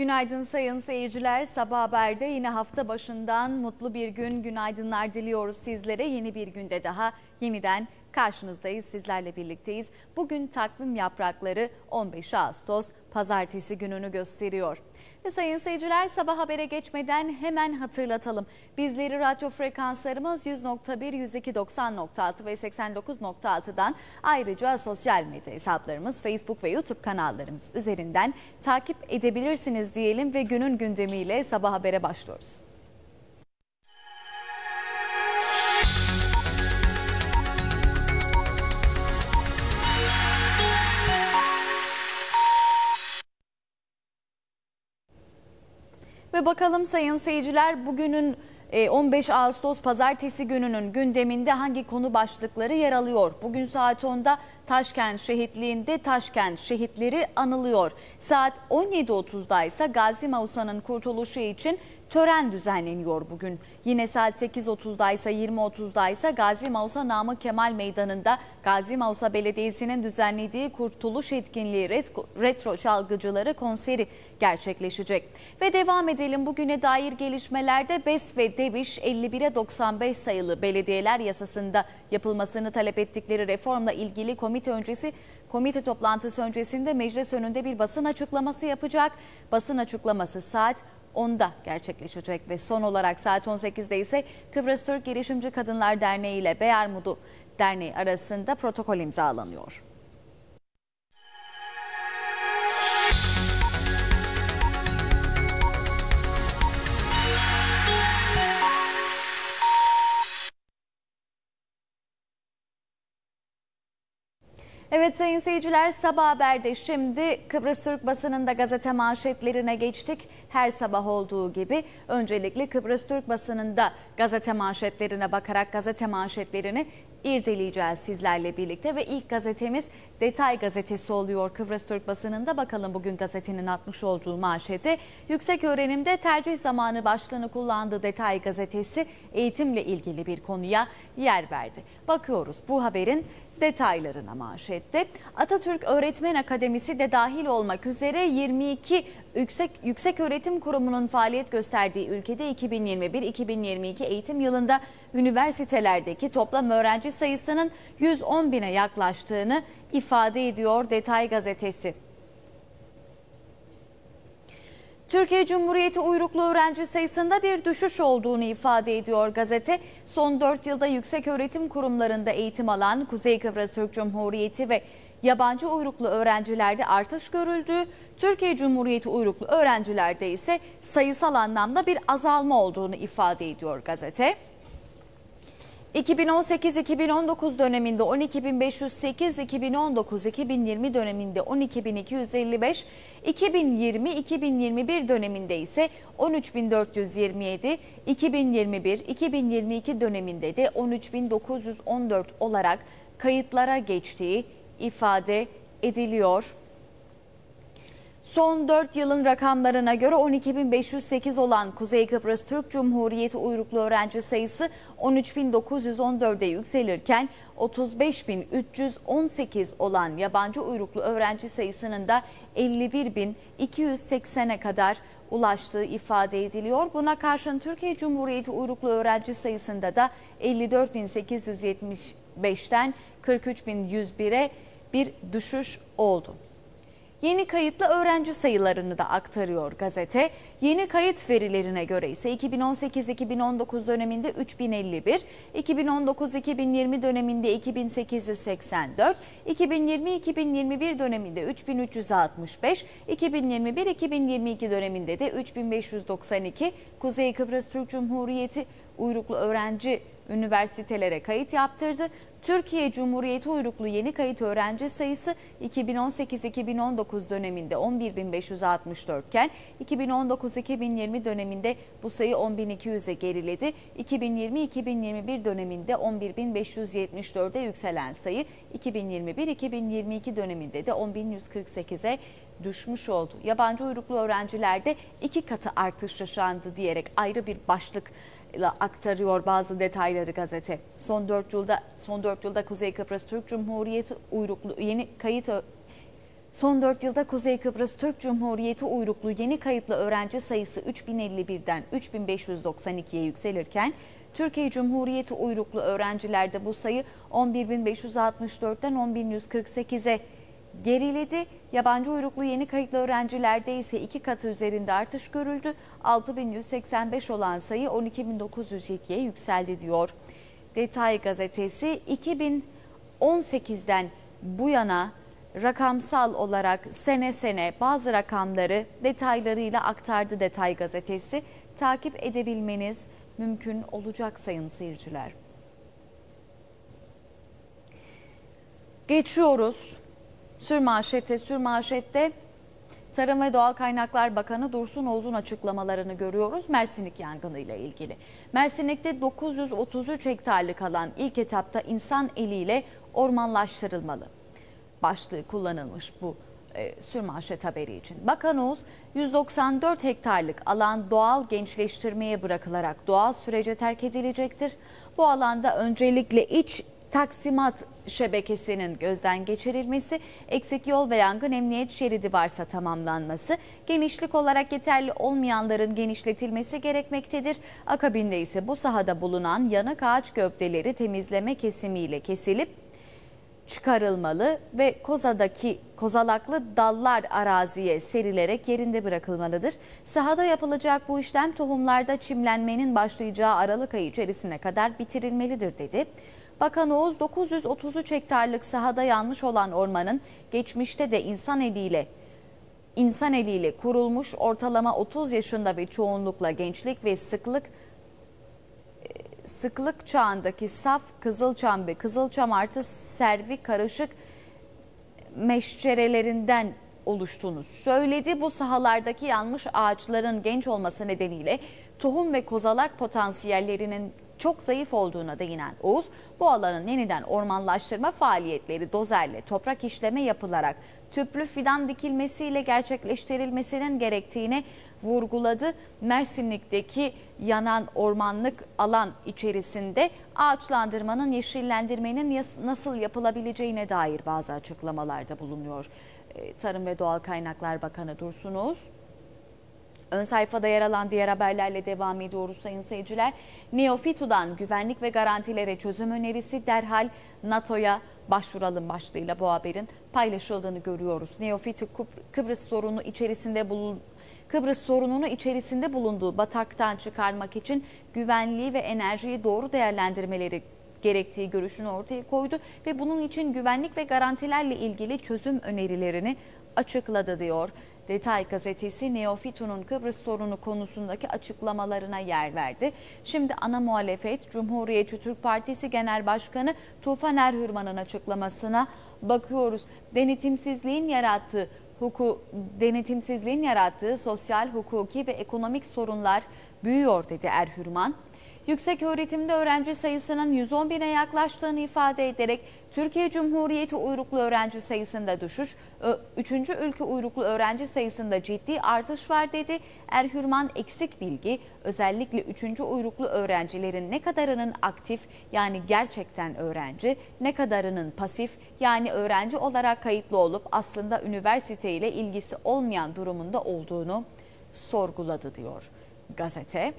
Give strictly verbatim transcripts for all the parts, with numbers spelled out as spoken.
Günaydın sayın seyirciler. Sabah Haber'de yine hafta başından mutlu bir gün, günaydınlar diliyoruz sizlere. Yeni bir günde daha yeniden karşınızdayız, sizlerle birlikteyiz. Bugün takvim yaprakları on beş Ağustos Pazartesi gününü gösteriyor. Ve sayın seyirciler, Sabah Haber'e geçmeden hemen hatırlatalım. Bizleri radyo frekanslarımız yüz nokta bir, yüz iki, doksan nokta altı ve seksen dokuz nokta altı'dan, ayrıca sosyal medya hesaplarımız Facebook ve YouTube kanallarımız üzerinden takip edebilirsiniz diyelim ve günün gündemiyle Sabah Haber'e başlıyoruz. Ve bakalım sayın seyirciler, bugünün on beş Ağustos Pazartesi gününün gündeminde hangi konu başlıkları yer alıyor? Bugün saat onda Taşkent Şehitliği'nde Taşkent şehitleri anılıyor. Saat on yedi otuz'da ise Gazi Mausa'nın kurtuluşu için tören düzenleniyor bugün. Yine saat sekiz otuz'da ise yirmi otuz'da ise Gazi Mausa Namık Kemal Meydanı'nda Gazi Mausa Belediyesi'nin düzenlediği Kurtuluş Etkinliği Retro Çalgıcıları konseri gerçekleşecek. Ve devam edelim bugüne dair gelişmelerde. BES ve DEVİŞ elli bir'e doksan beş sayılı belediyeler yasasında yapılmasını talep ettikleri reformla ilgili komite öncesi komite toplantısı öncesinde meclis önünde bir basın açıklaması yapacak. Basın açıklaması saat onda gerçekleşecek ve son olarak saat on sekiz'de ise Kıbrıs Türk Girişimci Kadınlar Derneği ile Beyarmudu Derneği arasında protokol imzalanıyor. Evet sayın seyirciler, Sabah Haber'de şimdi Kıbrıs Türk basınında gazete manşetlerine geçtik. Her sabah olduğu gibi öncelikle Kıbrıs Türk basınında gazete manşetlerine bakarak gazete manşetlerini irdeleyeceğiz sizlerle birlikte. Ve ilk gazetemiz Detay Gazetesi oluyor Kıbrıs Türk basınında. Bakalım bugün gazetenin atmış olduğu manşeti. Yüksek öğrenimde tercih zamanı başlığını kullandığı Detay Gazetesi eğitimle ilgili bir konuya yer verdi. Bakıyoruz bu haberin detaylarına manşette. Atatürk Öğretmen Akademisi de dahil olmak üzere yirmi iki Yüksek Yüksek Öğretim Kurumu'nun faaliyet gösterdiği ülkede iki bin yirmi bir iki bin yirmi iki eğitim yılında üniversitelerdeki toplam öğrenci sayısının yüz on bine yaklaştığını ifade ediyor Detay Gazetesi. Türkiye Cumhuriyeti uyruklu öğrenci sayısında bir düşüş olduğunu ifade ediyor gazete. Son dört yılda yüksek öğretim kurumlarında eğitim alan Kuzey Kıbrıs Türk Cumhuriyeti ve yabancı uyruklu öğrencilerde artış görüldü. Türkiye Cumhuriyeti uyruklu öğrencilerde ise sayısal anlamda bir azalma olduğunu ifade ediyor gazete. iki bin on sekiz iki bin on dokuz döneminde on iki bin beş yüz sekiz, iki bin on dokuz iki bin yirmi döneminde on iki bin iki yüz elli beş, iki bin yirmi iki bin yirmi bir döneminde ise on üç bin dört yüz yirmi yedi, iki bin yirmi bir iki bin yirmi iki döneminde de on üç bin dokuz yüz on dört olarak kayıtlara geçtiği ifade ediliyor. Son dört yılın rakamlarına göre on iki bin beş yüz sekiz olan Kuzey Kıbrıs Türk Cumhuriyeti uyruklu öğrenci sayısı on üç bin dokuz yüz on dört'e yükselirken otuz beş bin üç yüz on sekiz olan yabancı uyruklu öğrenci sayısının da elli bir bin iki yüz seksen'e kadar ulaştığı ifade ediliyor. Buna karşın Türkiye Cumhuriyeti uyruklu öğrenci sayısında da elli dört bin sekiz yüz yetmiş beş'ten kırk üç bin yüz bir'e bir düşüş oldu. Yeni kayıtlı öğrenci sayılarını da aktarıyor gazete. Yeni kayıt verilerine göre ise iki bin on sekiz iki bin on dokuz döneminde üç bin elli bir, iki bin on dokuz iki bin yirmi döneminde iki bin sekiz yüz seksen dört, iki bin yirmi iki bin yirmi bir döneminde üç bin üç yüz altmış beş, iki bin yirmi bir iki bin yirmi iki döneminde de üç bin beş yüz doksan iki Kuzey Kıbrıs Türk Cumhuriyeti uyruklu öğrenci üniversitelere kayıt yaptırdı. Türkiye Cumhuriyeti uyruklu yeni kayıt öğrenci sayısı iki bin on sekiz iki bin on dokuz döneminde on bir bin beş yüz altmış dört iken iki bin on dokuz iki bin yirmi döneminde bu sayı on bin iki yüz'e geriledi. iki bin yirmi iki bin yirmi bir döneminde on bir bin beş yüz yetmiş dört'e yükselen sayı iki bin yirmi bir iki bin yirmi iki döneminde de on bin yüz kırk sekiz'e düşmüş oldu. Yabancı uyruklu öğrencilerde iki katı artış yaşandı diyerek ayrı bir başlık aktarıyor bazı detayları gazete. Son dört yılda son dört yılda Kuzey Kıbrıs Türk Cumhuriyeti uyruklu yeni kayıt Son dört yılda Kuzey Kıbrıs Türk Cumhuriyeti uyruklu yeni kayıtlı öğrenci sayısı üç bin elli birden üç bin beş yüz doksan ikiye yükselirken, Türkiye Cumhuriyeti uyruklu öğrencilerde bu sayı on bir bin beş yüz altmış dörtten on bin yüz kırk sekize geriledi. Yabancı uyruklu yeni kayıtlı öğrencilerde ise iki katı üzerinde artış görüldü. altı bin yüz seksen beş olan sayı on iki bin dokuz yüz yediye yükseldi diyor. Detay gazetesi iki bin on sekizden bu yana rakamsal olarak sene sene bazı rakamları detaylarıyla aktardı Detay gazetesi. Takip edebilmeniz mümkün olacak sayın seyirciler. Geçiyoruz sürmanşete. Sürmanşette Tarım ve Doğal Kaynaklar Bakanı Dursun Oğuz'un açıklamalarını görüyoruz Mersinlik yangını ile ilgili. Mersinlik'te dokuz yüz otuz üç hektarlık alan ilk etapta insan eliyle ormanlaştırılmalı başlığı kullanılmış bu e, sürmanşet haberi için. Bakan Oğuz, yüz doksan dört hektarlık alan doğal gençleştirmeye bırakılarak doğal sürece terk edilecektir. Bu alanda öncelikle iç taksimat şebekesinin gözden geçirilmesi, eksik yol ve yangın emniyet şeridi varsa tamamlanması, genişlik olarak yeterli olmayanların genişletilmesi gerekmektedir. Akabinde ise bu sahada bulunan yanık ağaç gövdeleri temizleme kesimiyle kesilip çıkarılmalı ve kozadaki kozalaklı dallar araziye serilerek yerinde bırakılmalıdır. Sahada yapılacak bu işlem tohumlarda çimlenmenin başlayacağı Aralık ayı içerisine kadar bitirilmelidir dedi. Bakan Oğuz, dokuz yüz otuz üç hektarlık sahada yanmış olan ormanın geçmişte de insan eliyle insan eliyle kurulmuş, ortalama otuz yaşında ve çoğunlukla gençlik ve sıklık sıklık çağındaki saf kızılçam ve kızılçam artı servi karışık meşcerelerinden oluştuğunu söyledi. Bu sahalardaki yanmış ağaçların genç olması nedeniyle tohum ve kozalak potansiyellerinin çok zayıf olduğuna değinen Oğuz, bu alanın yeniden ormanlaştırma faaliyetleri dozerle toprak işleme yapılarak tüplü fidan dikilmesiyle gerçekleştirilmesinin gerektiğini vurguladı. Mersinlik'teki yanan ormanlık alan içerisinde ağaçlandırmanın, yeşillendirmenin nasıl yapılabileceğine dair bazı açıklamalarda bulunuyor Tarım ve Doğal Kaynaklar Bakanı Dursun Oğuz. Ön sayfada yer alan diğer haberlerle devam ediyoruz sayın seyirciler. Neofitu'dan güvenlik ve garantilere çözüm önerisi, derhal NATO'ya başvuralım başlığıyla bu haberin paylaşıldığını görüyoruz. Neofitu Kıbrıs sorunu içerisinde bulun Kıbrıs sorununu içerisinde bulunduğu bataktan çıkarmak için güvenliği ve enerjiyi doğru değerlendirmeleri gerektiği görüşünü ortaya koydu ve bunun için güvenlik ve garantilerle ilgili çözüm önerilerini açıkladı diyor. Detay gazetesi Neofitu'nun Kıbrıs sorunu konusundaki açıklamalarına yer verdi. Şimdi ana muhalefet Cumhuriyetçi Türk Partisi Genel Başkanı Tufan Erhürman'ın açıklamasına bakıyoruz. Denetimsizliğin yarattığı huku, denetimsizliğin yarattığı sosyal, hukuki ve ekonomik sorunlar büyüyor dedi Erhürman. Yüksek öğretimde öğrenci sayısının yüz on bine yaklaştığını ifade ederek Türkiye Cumhuriyeti uyruklu öğrenci sayısında düşüş, üçüncü ülke uyruklu öğrenci sayısında ciddi artış var dedi. Erhürman eksik bilgi, özellikle üçüncü uyruklu öğrencilerin ne kadarının aktif yani gerçekten öğrenci, ne kadarının pasif yani öğrenci olarak kayıtlı olup aslında üniversite ile ilgisi olmayan durumunda olduğunu sorguladı diyor gazete.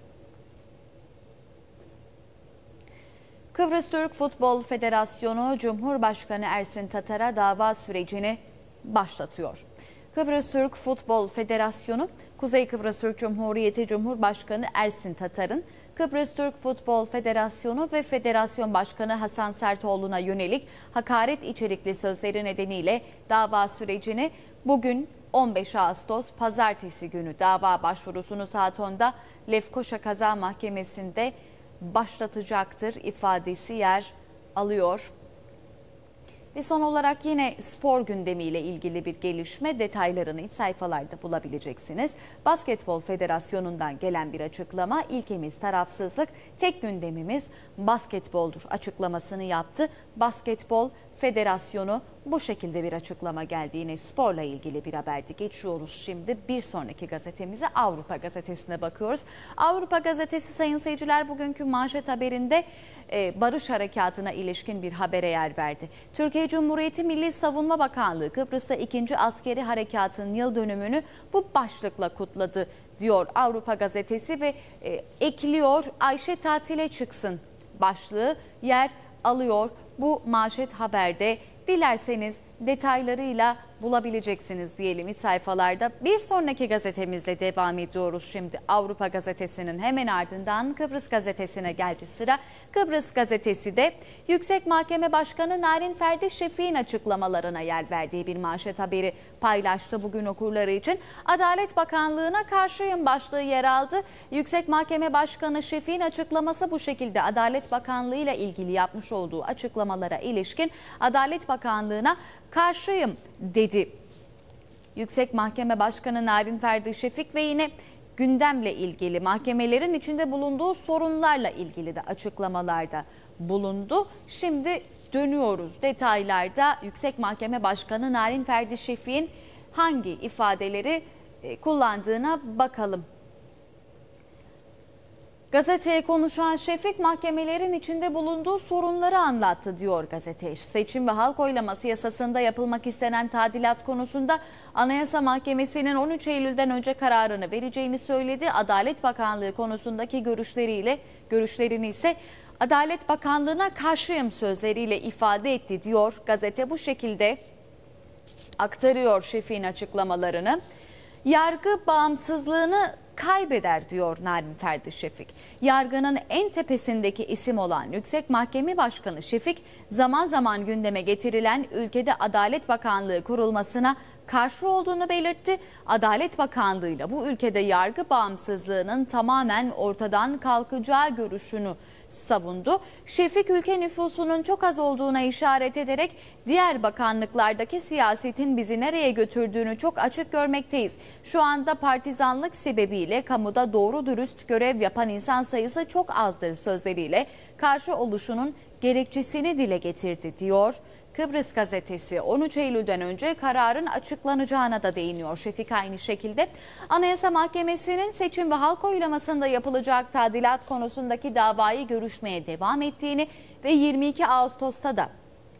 Kıbrıs Türk Futbol Federasyonu Cumhurbaşkanı Ersin Tatar'a dava sürecini başlatıyor. Kıbrıs Türk Futbol Federasyonu, Kuzey Kıbrıs Türk Cumhuriyeti Cumhurbaşkanı Ersin Tatar'ın Kıbrıs Türk Futbol Federasyonu ve Federasyon Başkanı Hasan Sertoğlu'na yönelik hakaret içerikli sözleri nedeniyle dava sürecini bugün on beş Ağustos Pazartesi günü dava başvurusunu saat onda Lefkoşa Kaza Mahkemesi'nde başlatacaktır ifadesi yer alıyor. Ve son olarak yine spor gündemiyle ilgili bir gelişme, detaylarını iç sayfalarda bulabileceksiniz. Basketbol Federasyonu'ndan gelen bir açıklama, ilkemiz tarafsızlık, tek gündemimiz basketboldur açıklamasını yaptı. Basketbol Federasyonu bu şekilde bir açıklama geldi. Yine sporla ilgili bir haberdi. Geçiyoruz şimdi bir sonraki gazetemize, Avrupa Gazetesi'ne bakıyoruz. Avrupa Gazetesi sayın seyirciler bugünkü manşet haberinde e, barış harekatına ilişkin bir habere yer verdi. Türkiye Cumhuriyeti Milli Savunma Bakanlığı Kıbrıs'ta ikinci askeri harekatın yıl dönümünü bu başlıkla kutladı diyor Avrupa Gazetesi ve e, ekliyor Ayşe tatile çıksın başlığı yer alıyor bu manşet haberde. Dilerseniz detaylarıyla bulabileceksiniz diyelim iç sayfalarda. Bir sonraki gazetemizle devam ediyoruz şimdi. Avrupa Gazetesi'nin hemen ardından Kıbrıs Gazetesi'ne geldi sıra. Kıbrıs Gazetesi de Yüksek Mahkeme Başkanı Narin Ferdi Şefik'in açıklamalarına yer verdiği bir manşet haberi paylaştı bugün okurları için. Adalet Bakanlığı'na karşıyım başlığı yer aldı. Yüksek Mahkeme Başkanı Şefik'in açıklaması bu şekilde. Adalet Bakanlığı ile ilgili yapmış olduğu açıklamalara ilişkin Adalet Bakanlığı'na karşıyım dedi. Yüksek Mahkeme Başkanı Narin Ferdi Şefik ve yine gündemle ilgili, mahkemelerin içinde bulunduğu sorunlarla ilgili de açıklamalarda bulundu. Şimdi dönüyoruz detaylarda Yüksek Mahkeme Başkanı Narin Ferdi Şefik'in hangi ifadeleri kullandığına bakalım. Gazeteye konuşan Şefik mahkemelerin içinde bulunduğu sorunları anlattı diyor gazete. Seçim ve halk oylaması yasasında yapılmak istenen tadilat konusunda Anayasa Mahkemesi'nin on üç Eylül'den önce kararını vereceğini söyledi. Adalet Bakanlığı konusundaki görüşleriyle görüşlerini ise Adalet Bakanlığı'na karşıyım sözleriyle ifade etti diyor. Gazete bu şekilde aktarıyor Şefik'in açıklamalarını. Yargı bağımsızlığını kaybeder diyor Narin Ferdi Şefik. Yargının en tepesindeki isim olan Yüksek Mahkeme Başkanı Şefik, zaman zaman gündeme getirilen ülkede Adalet Bakanlığı kurulmasına karşı olduğunu belirtti. Adalet Bakanlığı ile bu ülkede yargı bağımsızlığının tamamen ortadan kalkacağı görüşünü savundu. Şefik ülke nüfusunun çok az olduğuna işaret ederek diğer bakanlıklardaki siyasetin bizi nereye götürdüğünü çok açık görmekteyiz. Şu anda partizanlık sebebiyle kamuda doğru dürüst görev yapan insan sayısı çok azdır sözleriyle karşı oluşunun gerekçesini dile getirdi diyor. Kıbrıs Gazetesi on üç Eylül'den önce kararın açıklanacağına da değiniyor. Şefik aynı şekilde Anayasa Mahkemesi'nin seçim ve halk oylamasında yapılacak tadilat konusundaki davayı görüşmeye devam ettiğini ve yirmi iki Ağustos'ta da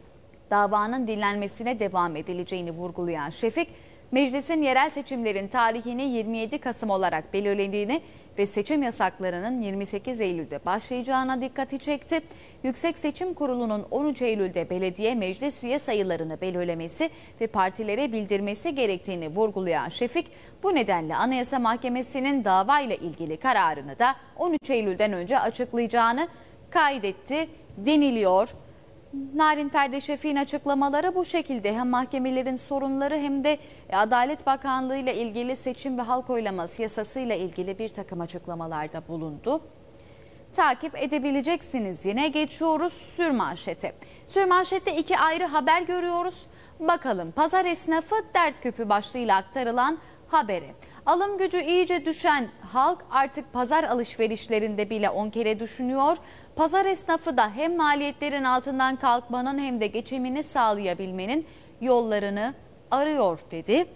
davanın dinlenmesine devam edileceğini vurgulayan Şefik, meclisin yerel seçimlerin tarihini yirmi yedi Kasım olarak belirlediğini ve seçim yasaklarının yirmi sekiz Eylül'de başlayacağına dikkati çekti. Yüksek Seçim Kurulu'nun on üç Eylül'de belediye meclis üye sayılarını belirlemesi ve partilere bildirmesi gerektiğini vurgulayan Şefik, bu nedenle Anayasa Mahkemesi'nin davayla ilgili kararını da on üç Eylül'den önce açıklayacağını kaydetti deniliyor. Narin Ferdi Şefik'in açıklamaları bu şekilde. Hem mahkemelerin sorunları hem de Adalet Bakanlığı ile ilgili seçim ve halk oylaması yasasıyla ilgili bir takım açıklamalarda bulundu. Takip edebileceksiniz. Yine geçiyoruz Sürmanşet'e. Sürmanşet'te iki ayrı haber görüyoruz. Bakalım pazar esnafı dert küpü başlığıyla aktarılan haberi. Alım gücü iyice düşen halk artık pazar alışverişlerinde bile on kere düşünüyor. Pazar esnafı da hem maliyetlerin altından kalkmanın hem de geçimini sağlayabilmenin yollarını arıyor dedi.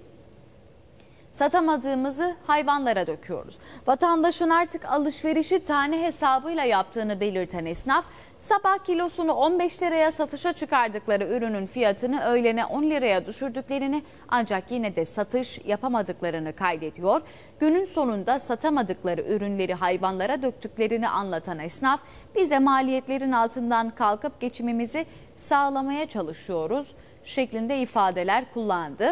Satamadığımızı hayvanlara döküyoruz. Vatandaşın artık alışverişi tane hesabıyla yaptığını belirten esnaf, sabah kilosunu on beş liraya satışa çıkardıkları ürünün fiyatını öğlene on liraya düşürdüklerini ancak yine de satış yapamadıklarını kaydediyor. Günün sonunda satamadıkları ürünleri hayvanlara döktüklerini anlatan esnaf, biz de maliyetlerin altından kalkıp geçimimizi sağlamaya çalışıyoruz şeklinde ifadeler kullandı.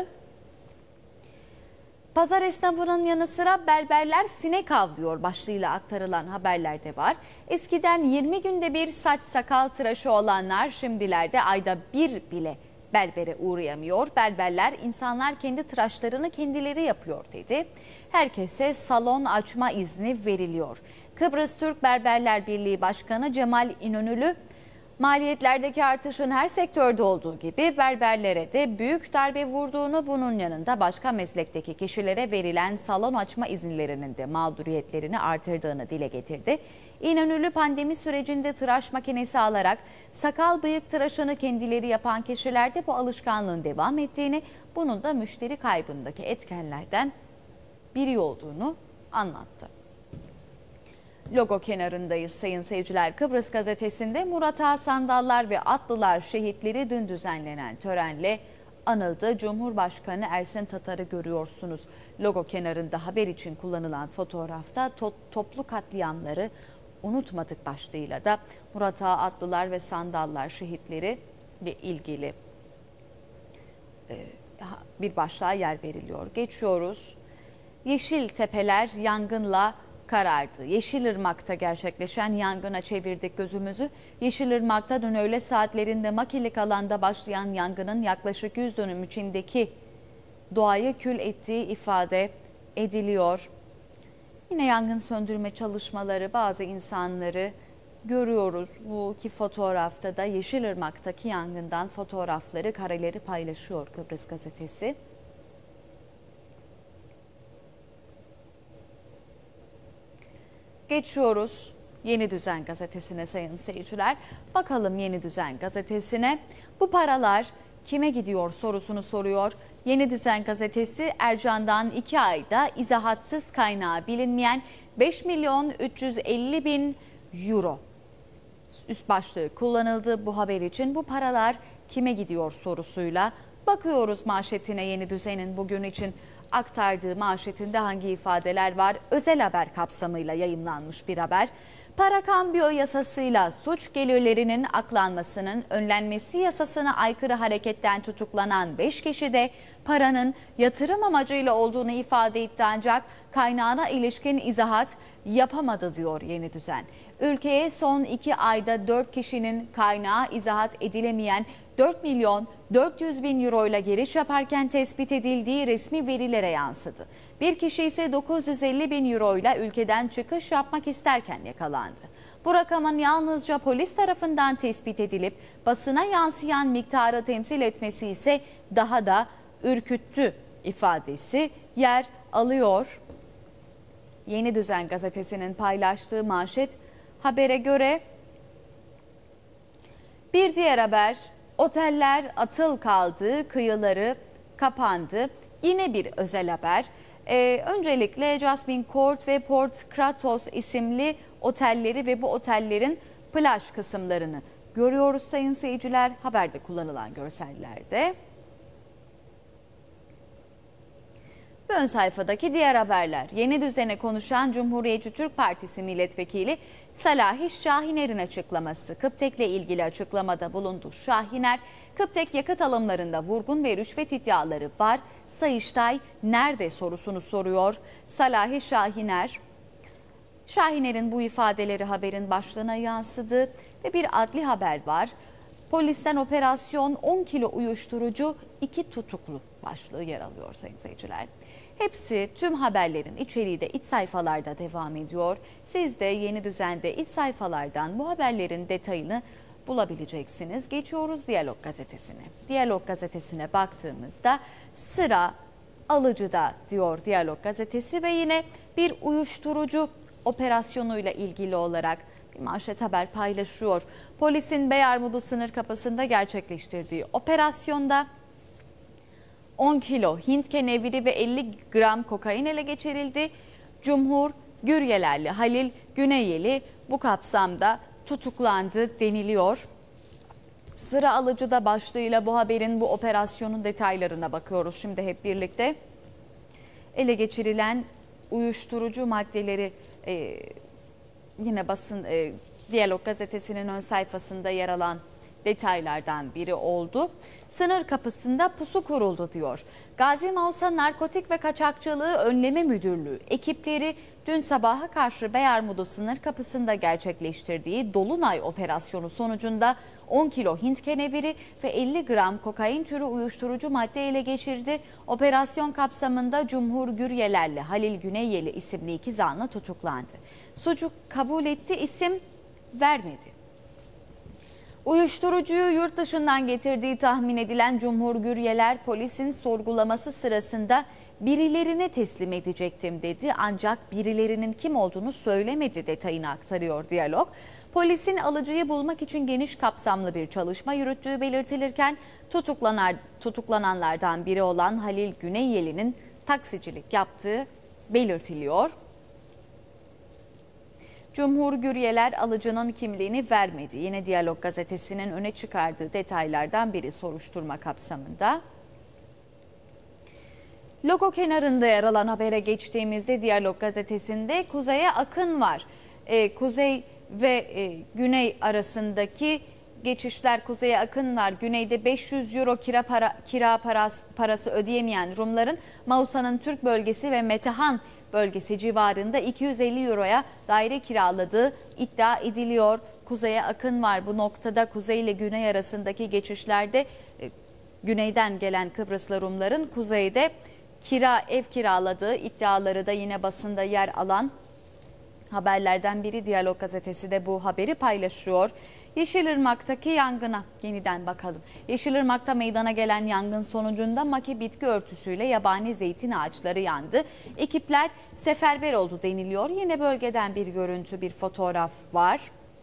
Pazar esnafının yanı sıra berberler sinek avlıyor başlığıyla aktarılan haberlerde var. Eskiden yirmi günde bir saç sakal tıraşı olanlar şimdilerde ayda bir bile berbere uğrayamıyor. Berberler insanlar kendi tıraşlarını kendileri yapıyor dedi. Herkese salon açma izni veriliyor. Kıbrıs Türk Berberler Birliği Başkanı Cemal İnönülü Maliyetlerdeki artışın her sektörde olduğu gibi berberlere de büyük darbe vurduğunu, bunun yanında başka meslekteki kişilere verilen salon açma izinlerinin de mağduriyetlerini artırdığını dile getirdi. İnönü'lü pandemi sürecinde tıraş makinesi alarak sakal bıyık tıraşını kendileri yapan kişilerde bu alışkanlığın devam ettiğini, bunun da müşteri kaybındaki etkenlerden biri olduğunu anlattı. Logo kenarındayız sayın seyirciler. Kıbrıs gazetesinde Murat Ağa Sandallar ve Atlılar şehitleri dün düzenlenen törenle anıldı. Cumhurbaşkanı Ersin Tatar'ı görüyorsunuz. Logo kenarında haber için kullanılan fotoğrafta to toplu katliamları unutmadık başlığıyla da Murat Ağa Atlılar ve Sandallar şehitleri ile ilgili bir başlığa yer veriliyor. Geçiyoruz. Yeşil tepeler yangınla karardı. Yeşilırmak'ta gerçekleşen yangına çevirdik gözümüzü. Yeşilırmak'ta dün öğle saatlerinde makilik alanda başlayan yangının yaklaşık yüz dönüm içindeki doğayı kül ettiği ifade ediliyor. Yine yangın söndürme çalışmaları, bazı insanları görüyoruz. Bu iki fotoğrafta da Yeşilırmak'taki yangından fotoğrafları, kareleri paylaşıyor Kıbrıs gazetesi. Geçiyoruz Yeni Düzen gazetesine sayın seyirciler. Bakalım Yeni Düzen gazetesine. Bu paralar kime gidiyor sorusunu soruyor. Yeni Düzen gazetesi Ercan'dan iki ayda izahatsız kaynağı bilinmeyen beş milyon üç yüz elli bin euro üst başlığı kullanıldı bu haber için. Bu paralar kime gidiyor sorusuyla bakıyoruz manşetine. Yeni Düzen'in bugün için aktardığı manşetinde hangi ifadeler var? Özel haber kapsamıyla yayımlanmış bir haber. Para kambiyo yasasıyla suç gelirlerinin aklanmasının önlenmesi yasasına aykırı hareketten tutuklanan beş kişi de paranın yatırım amacıyla olduğunu ifade etti, ancak kaynağına ilişkin izahat yapamadı diyor Yeni Düzen. Ülkeye son iki ayda dört kişinin kaynağı izahat edilemeyen dört milyon dört yüz bin euro ile giriş yaparken tespit edildiği resmi verilere yansıdı. Bir kişi ise dokuz yüz elli bin euro ile ülkeden çıkış yapmak isterken yakalandı. Bu rakamın yalnızca polis tarafından tespit edilip basına yansıyan miktarı temsil etmesi ise daha da ürküttü ifadesi yer alıyor. Yeni Düzen gazetesinin paylaştığı manşet habere göre. Bir diğer haber, oteller atıl kaldı, kıyıları kapandı. Yine bir özel haber. Ee, öncelikle Jasmine Court ve Port Kratos isimli otelleri ve bu otellerin plaj kısımlarını görüyoruz sayın seyirciler. Haberde kullanılan görsellerde. Ve ön sayfadaki diğer haberler. Yeni Düzen'e konuşan Cumhuriyetçi Türk Partisi Milletvekili Salahi Şahiner'in açıklaması. Kıptek'le ilgili açıklamada bulundu. Şahiner, Kıptek yakıt alımlarında vurgun ve rüşvet iddiaları var. Sayıştay nerede sorusunu soruyor. Salahi Şahiner, Şahiner'in bu ifadeleri haberin başlığına yansıdı ve bir adli haber var. Polisten operasyon, on kilo uyuşturucu, iki tutuklu başlığı yer alıyor sayın seyirciler. Hepsi, tüm haberlerin içeriği de iç sayfalarda devam ediyor. Siz de Yeni Düzen'de iç sayfalardan bu haberlerin detayını bulabileceksiniz. Geçiyoruz Diyalog gazetesine. Diyalog gazetesine baktığımızda sıra alıcıda diyor Diyalog gazetesi ve yine bir uyuşturucu operasyonuyla ilgili olarak bir manşet haber paylaşıyor. Polisin Beyarmudu sınır kapısında gerçekleştirdiği operasyonda on kilo Hint keneviri ve elli gram kokain ele geçirildi. Cumhur Güryelerli Halil Güneyeli bu kapsamda tutuklandı deniliyor. Sıra alıcıda başlığıyla bu haberin, bu operasyonun detaylarına bakıyoruz şimdi hep birlikte. Ele geçirilen uyuşturucu maddeleri e, yine basın e, Diyalog gazetesinin ön sayfasında yer alan detaylardan biri oldu. Sınır kapısında pusu kuruldu diyor. Gazi Mausa Narkotik ve Kaçakçılığı Önleme Müdürlüğü ekipleri dün sabaha karşı Beyarmudu sınır kapısında gerçekleştirdiği Dolunay operasyonu sonucunda on kilo Hint keneviri ve elli gram kokain türü uyuşturucu madde ele geçirdi. Operasyon kapsamında Cumhur Güryelerli Halil Güneyyeli isimli iki zanlı tutuklandı. Suçu kabul etti, isim vermedi. Uyuşturucuyu yurt dışından getirdiği tahmin edilen Cumhur Güryeler polisin sorgulaması sırasında birilerine teslim edecektim dedi. Ancak birilerinin kim olduğunu söylemedi detayını aktarıyor Diyalog. Polisin alıcıyı bulmak için geniş kapsamlı bir çalışma yürüttüğü belirtilirken tutuklanan, tutuklananlardan biri olan Halil Güneyyeli'nin taksicilik yaptığı belirtiliyor. Cumhur Güryeler alıcının kimliğini vermedi. Yine Diyalog gazetesinin öne çıkardığı detaylardan biri soruşturma kapsamında. Logo kenarında yer alan habere geçtiğimizde Diyalog gazetesinde kuzeye akın var. Ee, kuzey ve e, güney arasındaki geçişler, kuzeye akın var. Güneyde beş yüz euro kira, para, kira parası, parası ödeyemeyen Rumların Mausa'nın Türk bölgesi ve Metehan bölgesi civarında iki yüz elli euroya daire kiraladığı iddia ediliyor. Kuzeye akın var. Bu noktada kuzey ile güney arasındaki geçişlerde e, güneyden gelen Kıbrıslı Rumların kuzeyde kira ev kiraladığı iddiaları da yine basında yer alan haberlerden biri. Diyalog gazetesi de bu haberi paylaşıyor. Yeşilırmak'taki yangına yeniden bakalım. Yeşilırmak'ta meydana gelen yangın sonucunda maki bitki örtüsüyle yabani zeytin ağaçları yandı. Ekipler seferber oldu deniliyor. Yine bölgeden bir görüntü, bir fotoğraf var.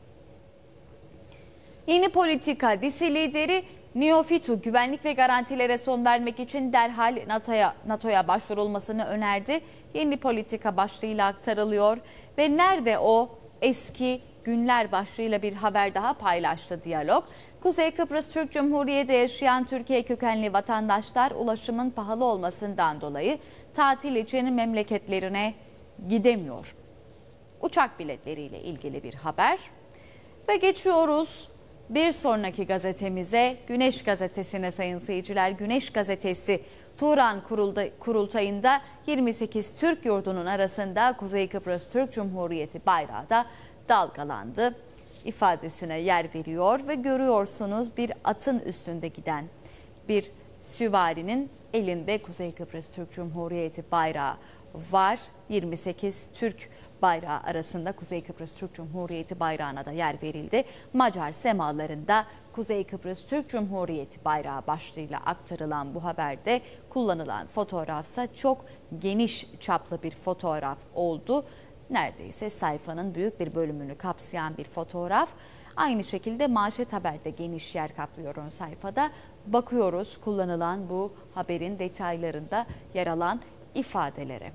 Yeni politika, D İ S İ lideri Neofitu güvenlik ve garantilere son vermek için derhal NATO'ya NATO'ya başvurulmasını önerdi. Yeni politika başlığıyla aktarılıyor ve nerede o eski günler başlığıyla bir haber daha paylaştı Diyalog. Kuzey Kıbrıs Türk Cumhuriyeti'nde yaşayan Türkiye kökenli vatandaşlar ulaşımın pahalı olmasından dolayı tatil için memleketlerine gidemiyor. Uçak biletleriyle ilgili bir haber. Ve geçiyoruz bir sonraki gazetemize, Güneş Gazetesi'ne sayın seyirciler. Güneş Gazetesi Turan Kurultayı'nda yirmi sekiz Türk yurdunun arasında Kuzey Kıbrıs Türk Cumhuriyeti bayrağı da dalgalandı ifadesine yer veriyor ve görüyorsunuz bir atın üstünde giden bir süvarinin elinde Kuzey Kıbrıs Türk Cumhuriyeti bayrağı var. yirmi sekiz Türk bayrağı arasında Kuzey Kıbrıs Türk Cumhuriyeti bayrağına da yer verildi. Macar semalarında Kuzey Kıbrıs Türk Cumhuriyeti bayrağı başlığıyla aktarılan bu haberde kullanılan fotoğrafsa çok geniş çaplı bir fotoğraf oldu. Neredeyse sayfanın büyük bir bölümünü kapsayan bir fotoğraf. Aynı şekilde manşet haberde geniş yer kaplıyor ön sayfada. Bakıyoruz kullanılan bu haberin detaylarında yer alan ifadelere.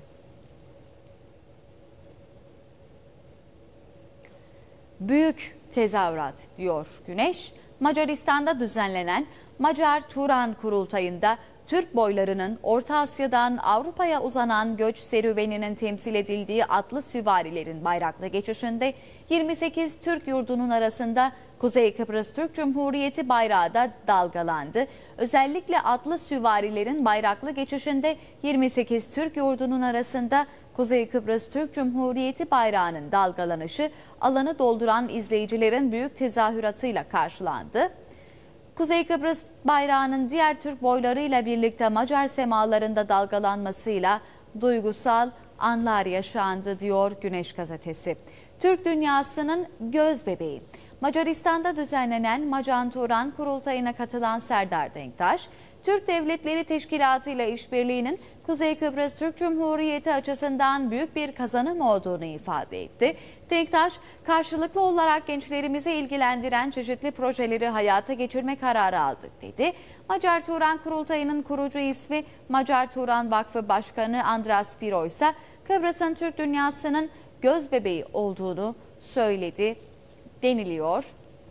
Büyük tezahürat diyor Güneş. Macaristan'da düzenlenen Macar Turan Kurultayı'nda Türk boylarının Orta Asya'dan Avrupa'ya uzanan göç serüveninin temsil edildiği atlı süvarilerin bayraklı geçişinde yirmi sekiz Türk yurdunun arasında Kuzey Kıbrıs Türk Cumhuriyeti bayrağı da dalgalandı. Özellikle atlı süvarilerin bayraklı geçişinde yirmi sekiz Türk yurdunun arasında Kuzey Kıbrıs Türk Cumhuriyeti bayrağının dalgalanışı alanı dolduran izleyicilerin büyük tezahüratıyla karşılandı. Kuzey Kıbrıs bayrağının diğer Türk boylarıyla birlikte Macar semalarında dalgalanmasıyla duygusal anlar yaşandı diyor Güneş Gazetesi. Türk dünyasının göz bebeği. Macaristan'da düzenlenen Macar Turan Kurultayı'na katılan Serdar Denktaş, Türk Devletleri Teşkilatı ile işbirliğinin Kuzey Kıbrıs Türk Cumhuriyeti açısından büyük bir kazanım olduğunu ifade etti. Denktaş, karşılıklı olarak gençlerimizi ilgilendiren çeşitli projeleri hayata geçirme kararı aldık dedi. Macar Turan Kurultayı'nın kurucu ismi Macar Turan Vakfı Başkanı Andras Biro ise Kıbrıs'ın Türk dünyasının göz bebeği olduğunu söyledi deniliyor.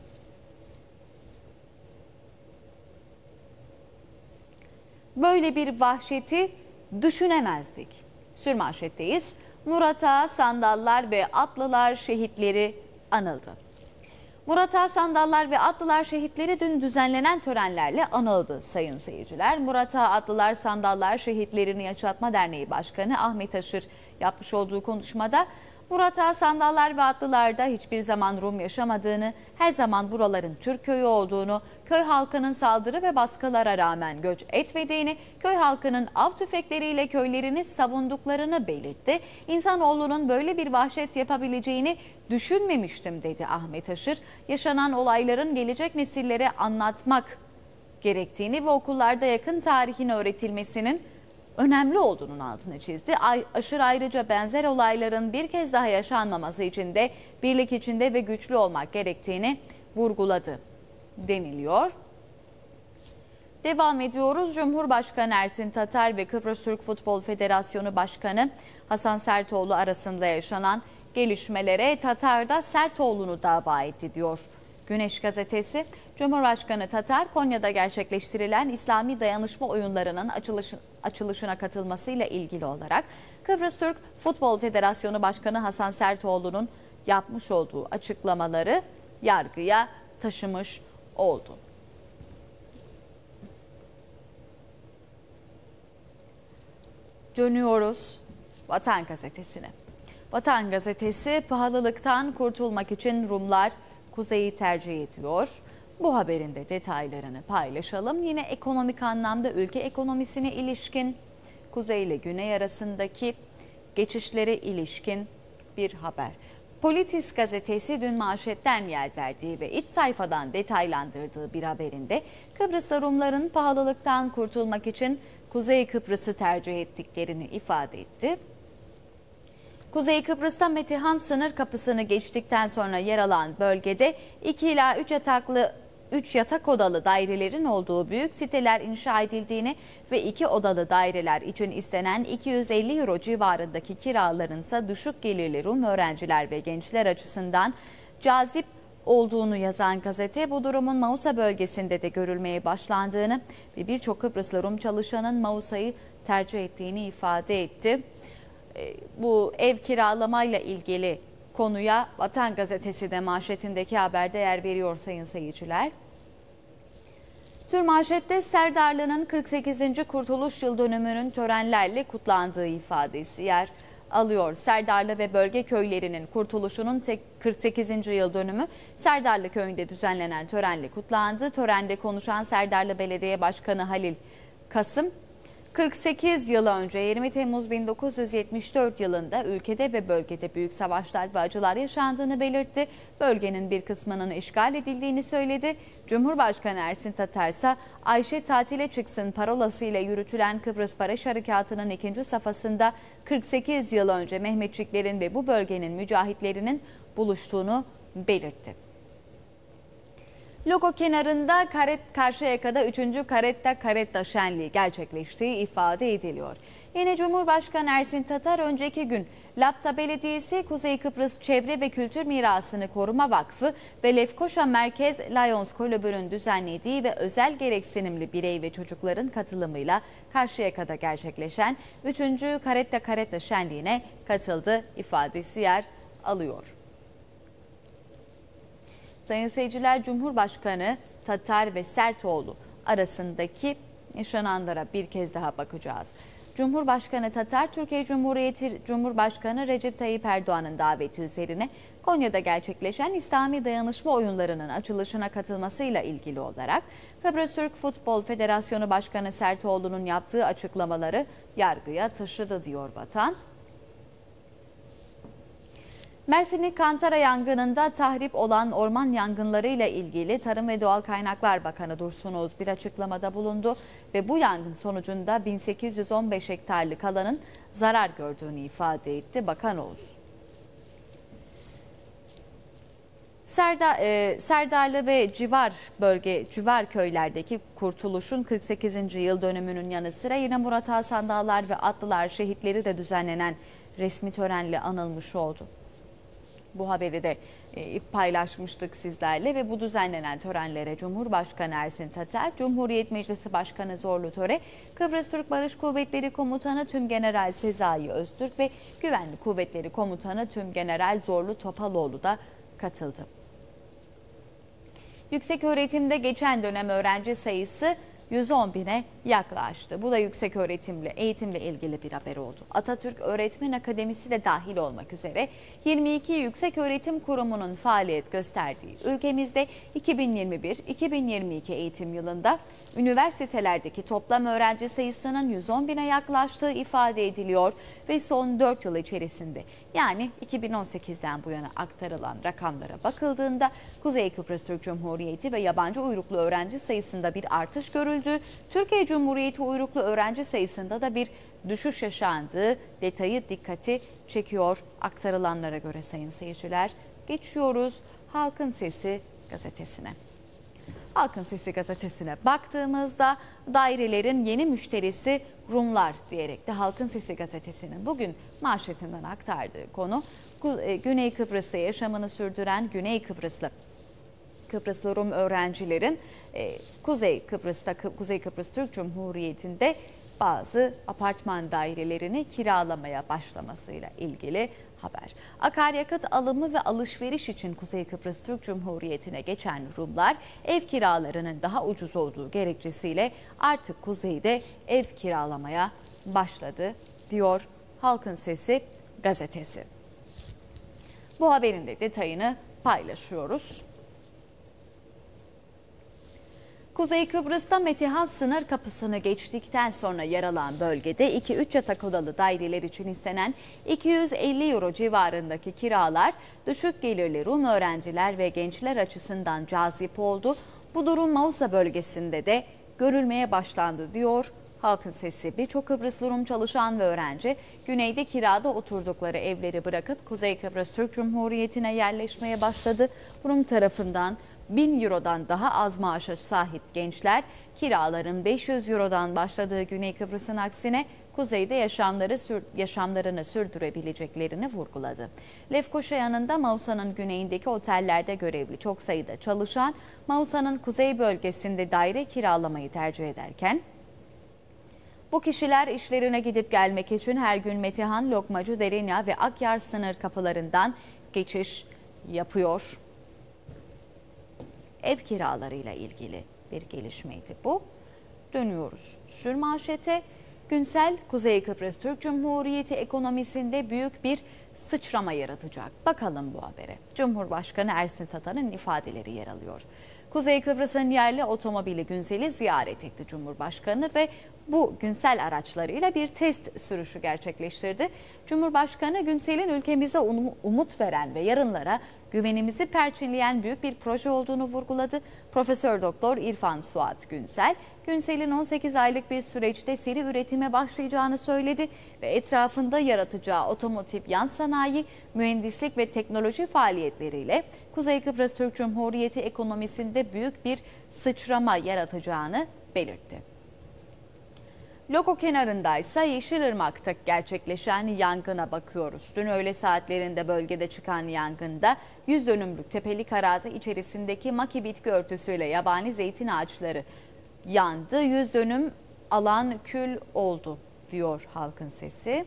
Böyle bir vahşeti düşünemezdik. Sürmanşetteyiz. Murat Ağa, Sandallar ve Atlılar şehitleri anıldı. Murat Ağa, Sandallar ve Atlılar şehitleri dün düzenlenen törenlerle anıldı sayın seyirciler. Murat Ağa, Atlılar, Sandallar Şehitlerini Yaşatma Derneği Başkanı Ahmet Aşır yapmış olduğu konuşmada Murat Ağa Sandallar ve Atlılar'da hiçbir zaman Rum yaşamadığını, her zaman buraların Türk köyü olduğunu, köy halkının saldırı ve baskılara rağmen göç etmediğini, köy halkının av tüfekleriyle köylerini savunduklarını belirtti. İnsanoğlunun böyle bir vahşet yapabileceğini düşünmemiştim dedi Ahmet Aşır. Yaşanan olayların gelecek nesillere anlatmak gerektiğini ve okullarda yakın tarihin öğretilmesinin önemli olduğunun altını çizdi. Aşır ayrıca benzer olayların bir kez daha yaşanmaması için de birlik içinde ve güçlü olmak gerektiğini vurguladı deniliyor. Devam ediyoruz. Cumhurbaşkanı Ersin Tatar ve Kıbrıs Türk Futbol Federasyonu Başkanı Hasan Sertoğlu arasında yaşanan gelişmelere Tatar da Sertoğlu'nu dava etti diyor Güneş Gazetesi. Cumhurbaşkanı Tatar, Konya'da gerçekleştirilen İslami dayanışma oyunlarının açılışı, açılışına katılmasıyla ilgili olarak Kıbrıs Türk Futbol Federasyonu Başkanı Hasan Sertoğlu'nun yapmış olduğu açıklamaları yargıya taşımış oldu. Dönüyoruz Vatan Gazetesi'ne. Vatan Gazetesi, pahalılıktan kurtulmak için Rumlar kuzeyi tercih ediyor. Bu haberin de detaylarını paylaşalım. Yine ekonomik anlamda ülke ekonomisine ilişkin, kuzey ile güney arasındaki geçişlere ilişkin bir haber. Politis gazetesi dün manşetten yer verdiği ve iç sayfadan detaylandırdığı bir haberinde Kıbrıs'ta Rumların pahalılıktan kurtulmak için Kuzey Kıbrıs'ı tercih ettiklerini ifade etti. Kuzey Kıbrıs'ta Metehan sınır kapısını geçtikten sonra yer alan bölgede iki ila üç yataklı üç yatak odalı dairelerin olduğu büyük siteler inşa edildiğini ve iki odalı daireler için istenen iki yüz elli euro civarındaki kiraların ise düşük gelirli Rum öğrenciler ve gençler açısından cazip olduğunu yazan gazete bu durumun Mausa bölgesinde de görülmeye başlandığını ve birçok Kıbrıslı Rum çalışanın Mausa'yı tercih ettiğini ifade etti. Bu ev kiralamayla ilgili konuya Vatan Gazetesi de manşetindeki haberde yer veriyor sayın seyirciler. Sürmanşette Serdarlı'nın kırk sekizinci Kurtuluş Yıl Dönümü'nün törenlerle kutlandığı ifadesi yer alıyor. Serdarlı ve bölge köylerinin kurtuluşunun kırk sekizinci yıl dönümü Serdarlı köyünde düzenlenen törenle kutlandı. Törende konuşan Serdarlı Belediye Başkanı Halil Kasım, kırk sekiz yıl önce yirmi Temmuz bin dokuz yüz yetmiş dört yılında ülkede ve bölgede büyük savaşlar ve acılar yaşandığını belirtti. Bölgenin bir kısmının işgal edildiğini söyledi. Cumhurbaşkanı Ersin Tatar ise Ayşe tatile çıksın parolasıyla yürütülen Kıbrıs Barış Harekatı'nın ikinci safhasında kırk sekiz yıl önce Mehmetçiklerin ve bu bölgenin mücahitlerinin buluştuğunu belirtti. Logo kenarında Karet, Karşıyaka'da üçüncü Karetta Karetta Şenliği gerçekleştiği ifade ediliyor. Yine Cumhurbaşkanı Ersin Tatar önceki gün Lapta Belediyesi, Kuzey Kıbrıs Çevre ve Kültür Mirasını Koruma Vakfı ve Lefkoşa Merkez Lions Kulübü'nün düzenlediği ve özel gereksinimli birey ve çocukların katılımıyla Karşıyaka'da gerçekleşen üçüncü Karetta Karetta Şenliği'ne katıldı ifadesi yer alıyor. Sayın seyirciler, Cumhurbaşkanı Tatar ve Sertoğlu arasındaki yaşananlara bir kez daha bakacağız. Cumhurbaşkanı Tatar, Türkiye Cumhuriyeti Cumhurbaşkanı Recep Tayyip Erdoğan'ın daveti üzerine Konya'da gerçekleşen İslami dayanışma oyunlarının açılışına katılmasıyla ilgili olarak Kıbrıs Türk Futbol Federasyonu Başkanı Sertoğlu'nun yaptığı açıklamaları yargıya taşıdı diyor Vatan. Mersin'in Kantara yangınında tahrip olan orman yangınlarıyla ilgili Tarım ve Doğal Kaynaklar Bakanı Dursun Oğuz bir açıklamada bulundu ve bu yangın sonucunda bin sekiz yüz on beş hektarlık alanın zarar gördüğünü ifade etti Bakan Oğuz. Serdar, e, Serdarlı ve civar bölge, civar köylerdeki kurtuluşun kırk sekizinci yıl dönümünün yanı sıra yine Murat Ağa Sandallar ve Atlılar şehitleri de düzenlenen resmi törenle anılmış oldu. Bu haberi de e, paylaşmıştık sizlerle ve bu düzenlenen törenlere Cumhurbaşkanı Ersin Tatar, Cumhuriyet Meclisi Başkanı Zorlu Töre, Kıbrıs Türk Barış Kuvvetleri Komutanı Tümgeneral Sezai Öztürk ve Güvenlik Kuvvetleri Komutanı Tümgeneral Zorlu Topaloğlu da katıldı. Yükseköğretimde geçen dönem öğrenci sayısı yüz on bine yaklaştı. Bu da yüksek öğretimle, eğitimle ilgili bir haber oldu. Atatürk Öğretmen Akademisi de dahil olmak üzere yirmi iki yüksek öğretim kurumunun faaliyet gösterdiği ülkemizde iki bin yirmi bir iki bin yirmi iki eğitim yılında üniversitelerdeki toplam öğrenci sayısının yüz on bine yaklaştığı ifade ediliyor ve son dört yıl içerisinde, yani iki bin on sekizden bu yana aktarılan rakamlara bakıldığında Kuzey Kıbrıs Türk Cumhuriyeti ve yabancı uyruklu öğrenci sayısında bir artış görüldü. Türkiye Cumhuriyeti uyruklu öğrenci sayısında da bir düşüş yaşandığı detayı dikkati çekiyor aktarılanlara göre sayın seyirciler. Geçiyoruz Halkın Sesi gazetesine. Halkın Sesi gazetesine baktığımızda dairelerin yeni müşterisi Rumlar diyerek de Halkın Sesi gazetesinin bugün manşetinden aktardığı konu Güney Kıbrıs'ta yaşamını sürdüren Güney Kıbrıslı Kıbrıslı Rum öğrencilerin Kuzey Kıbrıs'ta Kuzey Kıbrıs Türk Cumhuriyeti'nde bazı apartman dairelerini kiralamaya başlamasıyla ilgili haber. Akaryakıt alımı ve alışveriş için Kuzey Kıbrıs Türk Cumhuriyeti'ne geçen Rumlar ev kiralarının daha ucuz olduğu gerekçesiyle artık kuzeyde ev kiralamaya başladı diyor Halkın Sesi gazetesi. Bu haberin de detayını paylaşıyoruz. Kuzey Kıbrıs'ta Metihan sınır kapısını geçtikten sonra yer alan bölgede iki üç yatak odalı daireler için istenen iki yüz elli euro civarındaki kiralar düşük gelirli Rum öğrenciler ve gençler açısından cazip oldu. Bu durum Mausa bölgesinde de görülmeye başlandı diyor Halkın Sesi. Birçok Kıbrıslı Rum çalışan ve öğrenci güneyde kirada oturdukları evleri bırakıp Kuzey Kıbrıs Türk Cumhuriyeti'ne yerleşmeye başladı. Rum tarafından bin eurodan daha az maaşa sahip gençler kiraların beş yüz eurodan başladığı Güney Kıbrıs'ın aksine kuzeyde yaşamları sür, yaşamlarını sürdürebileceklerini vurguladı. Lefkoşa yanında Mausa'nın güneyindeki otellerde görevli çok sayıda çalışan Mausa'nın kuzey bölgesinde daire kiralamayı tercih ederken bu kişiler işlerine gidip gelmek için her gün Metihan, Lokmacı, Derinya ve Akyar sınır kapılarından geçiş yapıyor. Ev kiralarıyla ilgili bir gelişmeydi bu. Dönüyoruz sürmanşete. Günsel Kuzey Kıbrıs Türk Cumhuriyeti ekonomisinde büyük bir sıçrama yaratacak. Bakalım bu habere. Cumhurbaşkanı Ersin Tatar'ın ifadeleri yer alıyor. Kuzey Kıbrıs'ın yerli otomobili Günsel'i ziyaret etti Cumhurbaşkanı ve bu Günsel araçlarıyla bir test sürüşü gerçekleştirdi. Cumhurbaşkanı Günsel'in ülkemize umut veren ve yarınlara güvenimizi perçinleyen büyük bir proje olduğunu vurguladı. Profesör Doktor İrfan Suat Günsel, Günsel'in on sekiz aylık bir süreçte seri üretime başlayacağını söyledi ve etrafında yaratacağı otomotiv yan sanayi, mühendislik ve teknoloji faaliyetleriyle Kuzey Kıbrıs Türk Cumhuriyeti ekonomisinde büyük bir sıçrama yaratacağını belirtti. Loko kenarındaysa Yeşilırmak'ta gerçekleşen yangına bakıyoruz. Dün öğle saatlerinde bölgede çıkan yangında yüz dönümlük tepelik arazi içerisindeki maki bitki örtüsüyle yabani zeytin ağaçları yandı. yüz dönüm alan kül oldu diyor Halkın Sesi.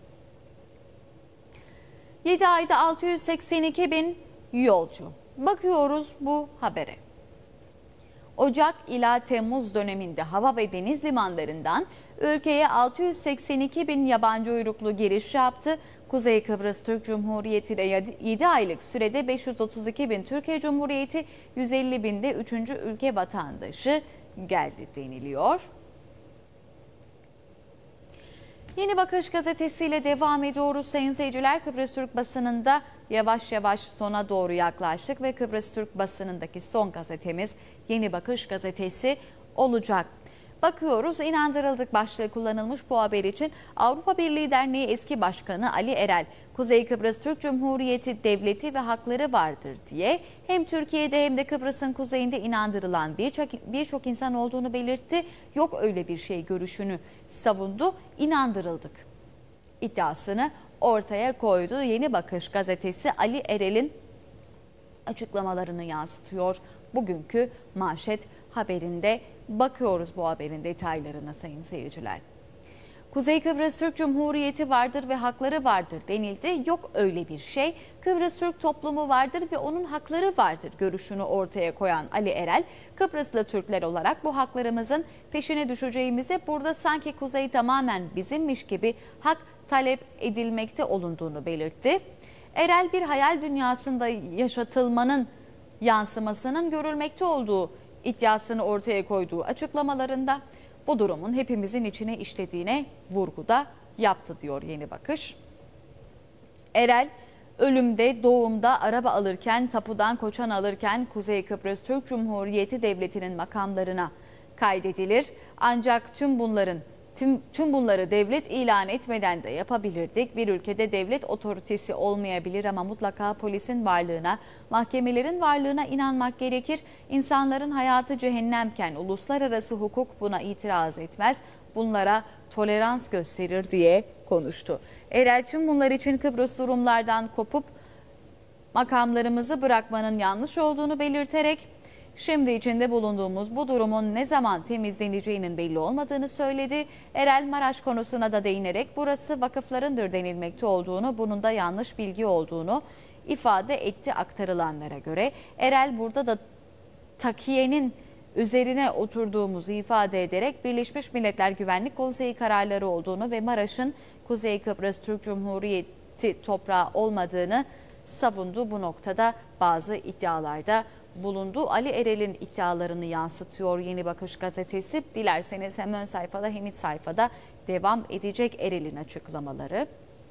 yedi ayda altı yüz seksen iki bin yolcu. Bakıyoruz bu habere. Ocak ila Temmuz döneminde hava ve deniz limanlarından ülkeye altı yüz seksen iki bin yabancı uyruklu giriş yaptı. Kuzey Kıbrıs Türk Cumhuriyeti ile yedi aylık sürede beş yüz otuz iki bin Türkiye Cumhuriyeti, yüz elli bin de üçüncü ülke vatandaşı geldi deniliyor. Yeni Bakış gazetesiyle devam ediyoruz sayın seyirciler. Kıbrıs Türk basınında yavaş yavaş sona doğru yaklaştık ve Kıbrıs Türk basınındaki son gazetemiz Yeni Bakış gazetesi olacak. Bakıyoruz, inandırıldık başlığı kullanılmış bu haber için. Avrupa Birliği Derneği eski başkanı Ali Erel, Kuzey Kıbrıs Türk Cumhuriyeti devleti ve hakları vardır diye hem Türkiye'de hem de Kıbrıs'ın kuzeyinde inandırılan birçok birçok insan olduğunu belirtti. Yok öyle bir şey görüşünü savundu. İnandırıldık iddiasını ortaya koydu. Yeni Bakış gazetesi Ali Erel'in açıklamalarını yansıtıyor. Bugünkü manşet haberinde bakıyoruz bu haberin detaylarına sayın seyirciler. Kuzey Kıbrıs Türk Cumhuriyeti vardır ve hakları vardır denildi. Yok öyle bir şey. Kıbrıs Türk toplumu vardır ve onun hakları vardır görüşünü ortaya koyan Ali Erel, Kıbrıslı Türkler olarak bu haklarımızın peşine düşeceğimizi, burada sanki kuzey tamamen bizimmiş gibi hak talep edilmekte olunduğunu belirtti. Erel bir hayal dünyasında yaşatılmanın yansımasının görülmekte olduğu iddiasını ortaya koyduğu açıklamalarında bu durumun hepimizin içine işlediğine vurgu da yaptı diyor Yeni Bakış. Erel, ölümde, doğumda, araba alırken, tapudan koçan alırken Kuzey Kıbrıs Türk Cumhuriyeti Devleti'nin makamlarına kaydedilir. Ancak tüm bunların Tüm, tüm bunları devlet ilan etmeden de yapabilirdik. Bir ülkede devlet otoritesi olmayabilir ama mutlaka polisin varlığına, mahkemelerin varlığına inanmak gerekir. İnsanların hayatı cehennemken uluslararası hukuk buna itiraz etmez. Bunlara tolerans gösterir diye konuştu. Erel tüm bunlar için Kıbrıs durumlardan kopup makamlarımızı bırakmanın yanlış olduğunu belirterek şimdi içinde bulunduğumuz bu durumun ne zaman temizleneceğinin belli olmadığını söyledi. Erel Maraş konusuna da değinerek burası vakıflarındır denilmekte olduğunu, bunun da yanlış bilgi olduğunu ifade etti aktarılanlara göre. Erel burada da takiyenin üzerine oturduğumuzu ifade ederek Birleşmiş Milletler Güvenlik Konseyi kararları olduğunu ve Maraş'ın Kuzey Kıbrıs Türk Cumhuriyeti toprağı olmadığını savundu. Bu noktada bazı iddialarda bulundu. Ali Erel'in iddialarını yansıtıyor Yeni Bakış gazetesi. Dilerseniz hem ön sayfada hem iç sayfada devam edecek Erel'in açıklamaları.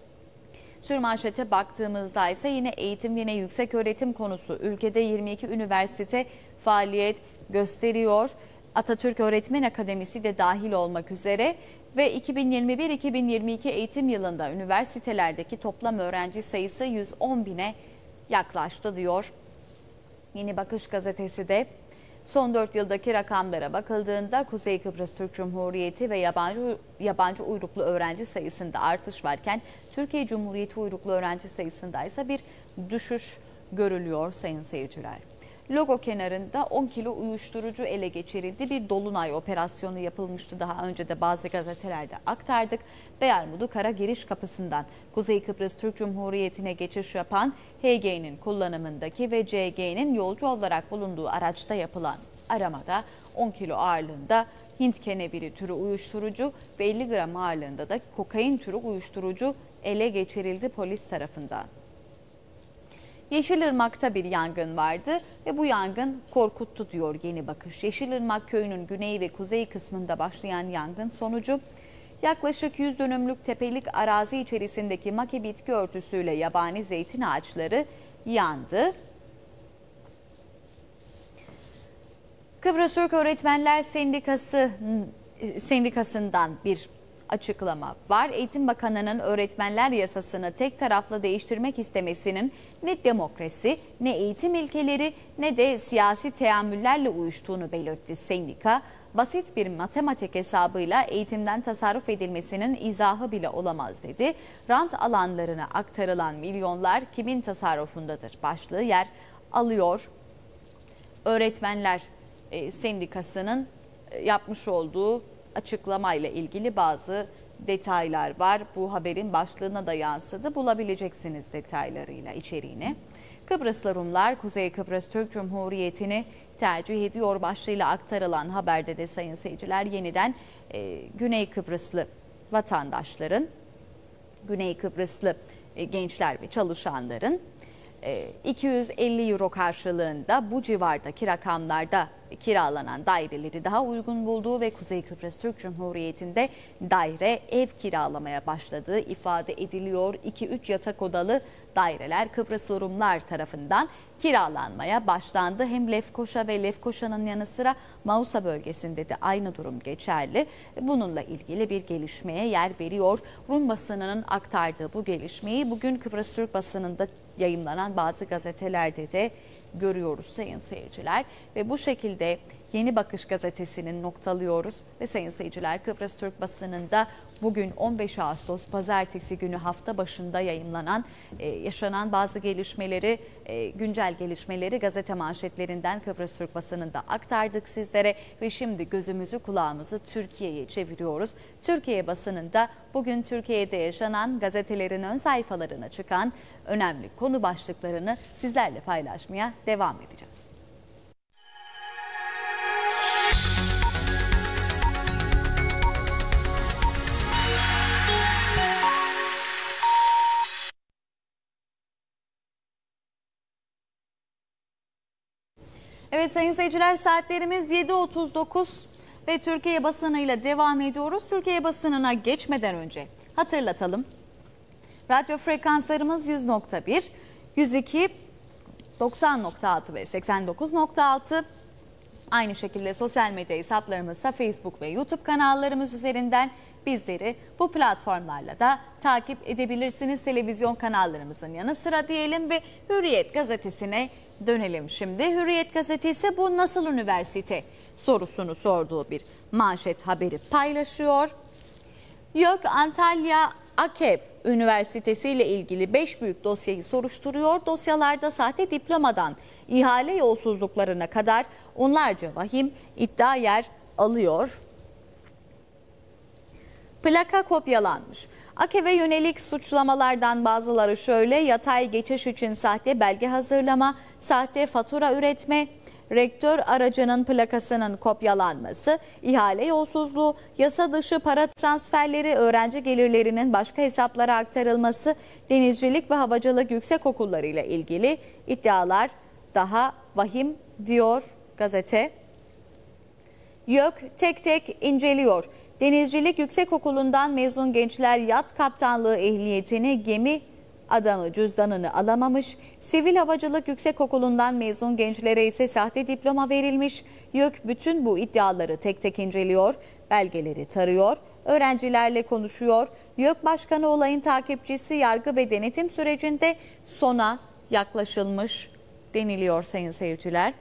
Sürmanşete baktığımızda ise yine eğitim, yine yüksek öğretim konusu. Ülkede yirmi iki üniversite faaliyet gösteriyor. Atatürk Öğretmen Akademisi de dahil olmak üzere ve iki bin yirmi bir iki bin yirmi iki eğitim yılında üniversitelerdeki toplam öğrenci sayısı yüz on bine yaklaştı diyor Yeni Bakış gazetesi de. Son dört yıldaki rakamlara bakıldığında Kuzey Kıbrıs Türk Cumhuriyeti ve yabancı yabancı uyruklu öğrenci sayısında artış varken Türkiye Cumhuriyeti uyruklu öğrenci sayısında ise bir düşüş görülüyor sayın seyirciler. Logo kenarında on kilo uyuşturucu ele geçirildi. Bir dolunay operasyonu yapılmıştı. Daha önce de bazı gazetelerde aktardık. Beyarmudu Kara giriş kapısından Kuzey Kıbrıs Türk Cumhuriyeti'ne geçiş yapan H G'nin kullanımındaki ve C G'nin yolcu olarak bulunduğu araçta yapılan aramada on kilo ağırlığında Hint keneviri türü uyuşturucu ve elli gram ağırlığında da kokain türü uyuşturucu ele geçirildi polis tarafından. Yeşilırmak'ta bir yangın vardı ve bu yangın korkuttu diyor Yeni Bakış. Yeşilırmak köyünün güney ve kuzey kısmında başlayan yangın sonucu yaklaşık yüz dönümlük tepelik arazi içerisindeki maki bitki örtüsüyle yabani zeytin ağaçları yandı. Kıbrıs Türk Öğretmenler Sendikası Sendikası'ndan bir açıklama var. Eğitim Bakanı'nın öğretmenler yasasını tek taraflı değiştirmek istemesinin ne demokrasi, ne eğitim ilkeleri, ne de siyasi teamüllerle uyuştuğunu belirtti sendika. Basit bir matematik hesabıyla eğitimden tasarruf edilmesinin izahı bile olamaz dedi. Rant alanlarına aktarılan milyonlar kimin tasarrufundadır başlığı yer alıyor. Öğretmenler Sendikası'nın yapmış olduğu açıklamayla ilgili bazı detaylar var. Bu haberin başlığına da yansıdı. Bulabileceksiniz detaylarıyla içeriğini. Kıbrıslı Rumlar Kuzey Kıbrıs Türk Cumhuriyeti'ni tercih ediyor başlığıyla aktarılan haberde de sayın seyirciler yeniden e, Güney Kıbrıslı vatandaşların, Güney Kıbrıslı e, gençler ve çalışanların e, iki yüz elli euro karşılığında bu civardaki rakamlarda kiralanan daireleri daha uygun bulduğu ve Kuzey Kıbrıs Türk Cumhuriyeti'nde daire, ev kiralamaya başladığı ifade ediliyor. iki üç yatak odalı daireler Kıbrıslı Rumlar tarafından kiralanmaya başlandı. Hem Lefkoşa ve Lefkoşa'nın yanı sıra Mausa bölgesinde de aynı durum geçerli. Bununla ilgili bir gelişmeye yer veriyor. Rum basınının aktardığı bu gelişmeyi bugün Kıbrıs Türk basınında yayımlanan bazı gazetelerde de görüyoruz sayın seyirciler ve bu şekilde Yeni Bakış gazetesinin noktalıyoruz ve sayın seyirciler Kıbrıs Türk basınında Bugün on beş Ağustos Pazartesi günü hafta başında yayımlanan, e, yaşanan bazı gelişmeleri, e, güncel gelişmeleri gazete manşetlerinden Kıbrıs Türk basınında aktardık sizlere ve şimdi gözümüzü kulağımızı Türkiye'ye çeviriyoruz. Türkiye basınında bugün Türkiye'de yaşanan, gazetelerin ön sayfalarına çıkan önemli konu başlıklarını sizlerle paylaşmaya devam edeceğiz. Evet sayın seyirciler, saatlerimiz yedi otuz dokuz ve Türkiye basınıyla devam ediyoruz. Türkiye basınına geçmeden önce hatırlatalım. Radyo frekanslarımız yüz nokta bir, yüz iki, doksan nokta altı ve seksen dokuz nokta altı. Aynı şekilde sosyal medya hesaplarımızda Facebook ve YouTube kanallarımız üzerinden bizleri bu platformlarla da takip edebilirsiniz. Televizyon kanallarımızın yanı sıra diyelim ve Hürriyet gazetesine dönelim şimdi. Hürriyet gazetesi bu nasıl üniversite sorusunu sorduğu bir manşet haberi paylaşıyor. YÖK Antalya AKEV Üniversitesi ile ilgili beş büyük dosyayı soruşturuyor. Dosyalarda sahte diplomadan ihale yolsuzluklarına kadar onlarca vahim iddia yer alıyor. Plaka kopyalanmış. AKEV'e yönelik suçlamalardan bazıları şöyle: yatay geçiş için sahte belge hazırlama, sahte fatura üretme, rektör aracının plakasının kopyalanması, ihale yolsuzluğu, yasa dışı para transferleri, öğrenci gelirlerinin başka hesaplara aktarılması, denizcilik ve havacılık yüksekokulları ile ilgili iddialar daha vahim diyor gazete. YÖK tek tek inceliyor. Denizcilik Yüksekokulu'ndan mezun gençler yat kaptanlığı ehliyetini, gemi adamı cüzdanını alamamış. Sivil Havacılık Yüksekokulu'ndan mezun gençlere ise sahte diploma verilmiş. YÖK bütün bu iddiaları tek tek inceliyor, belgeleri tarıyor, öğrencilerle konuşuyor. YÖK Başkanı olayın takipçisi, yargı ve denetim sürecinde sona yaklaşılmış deniliyor sayın seyirciler.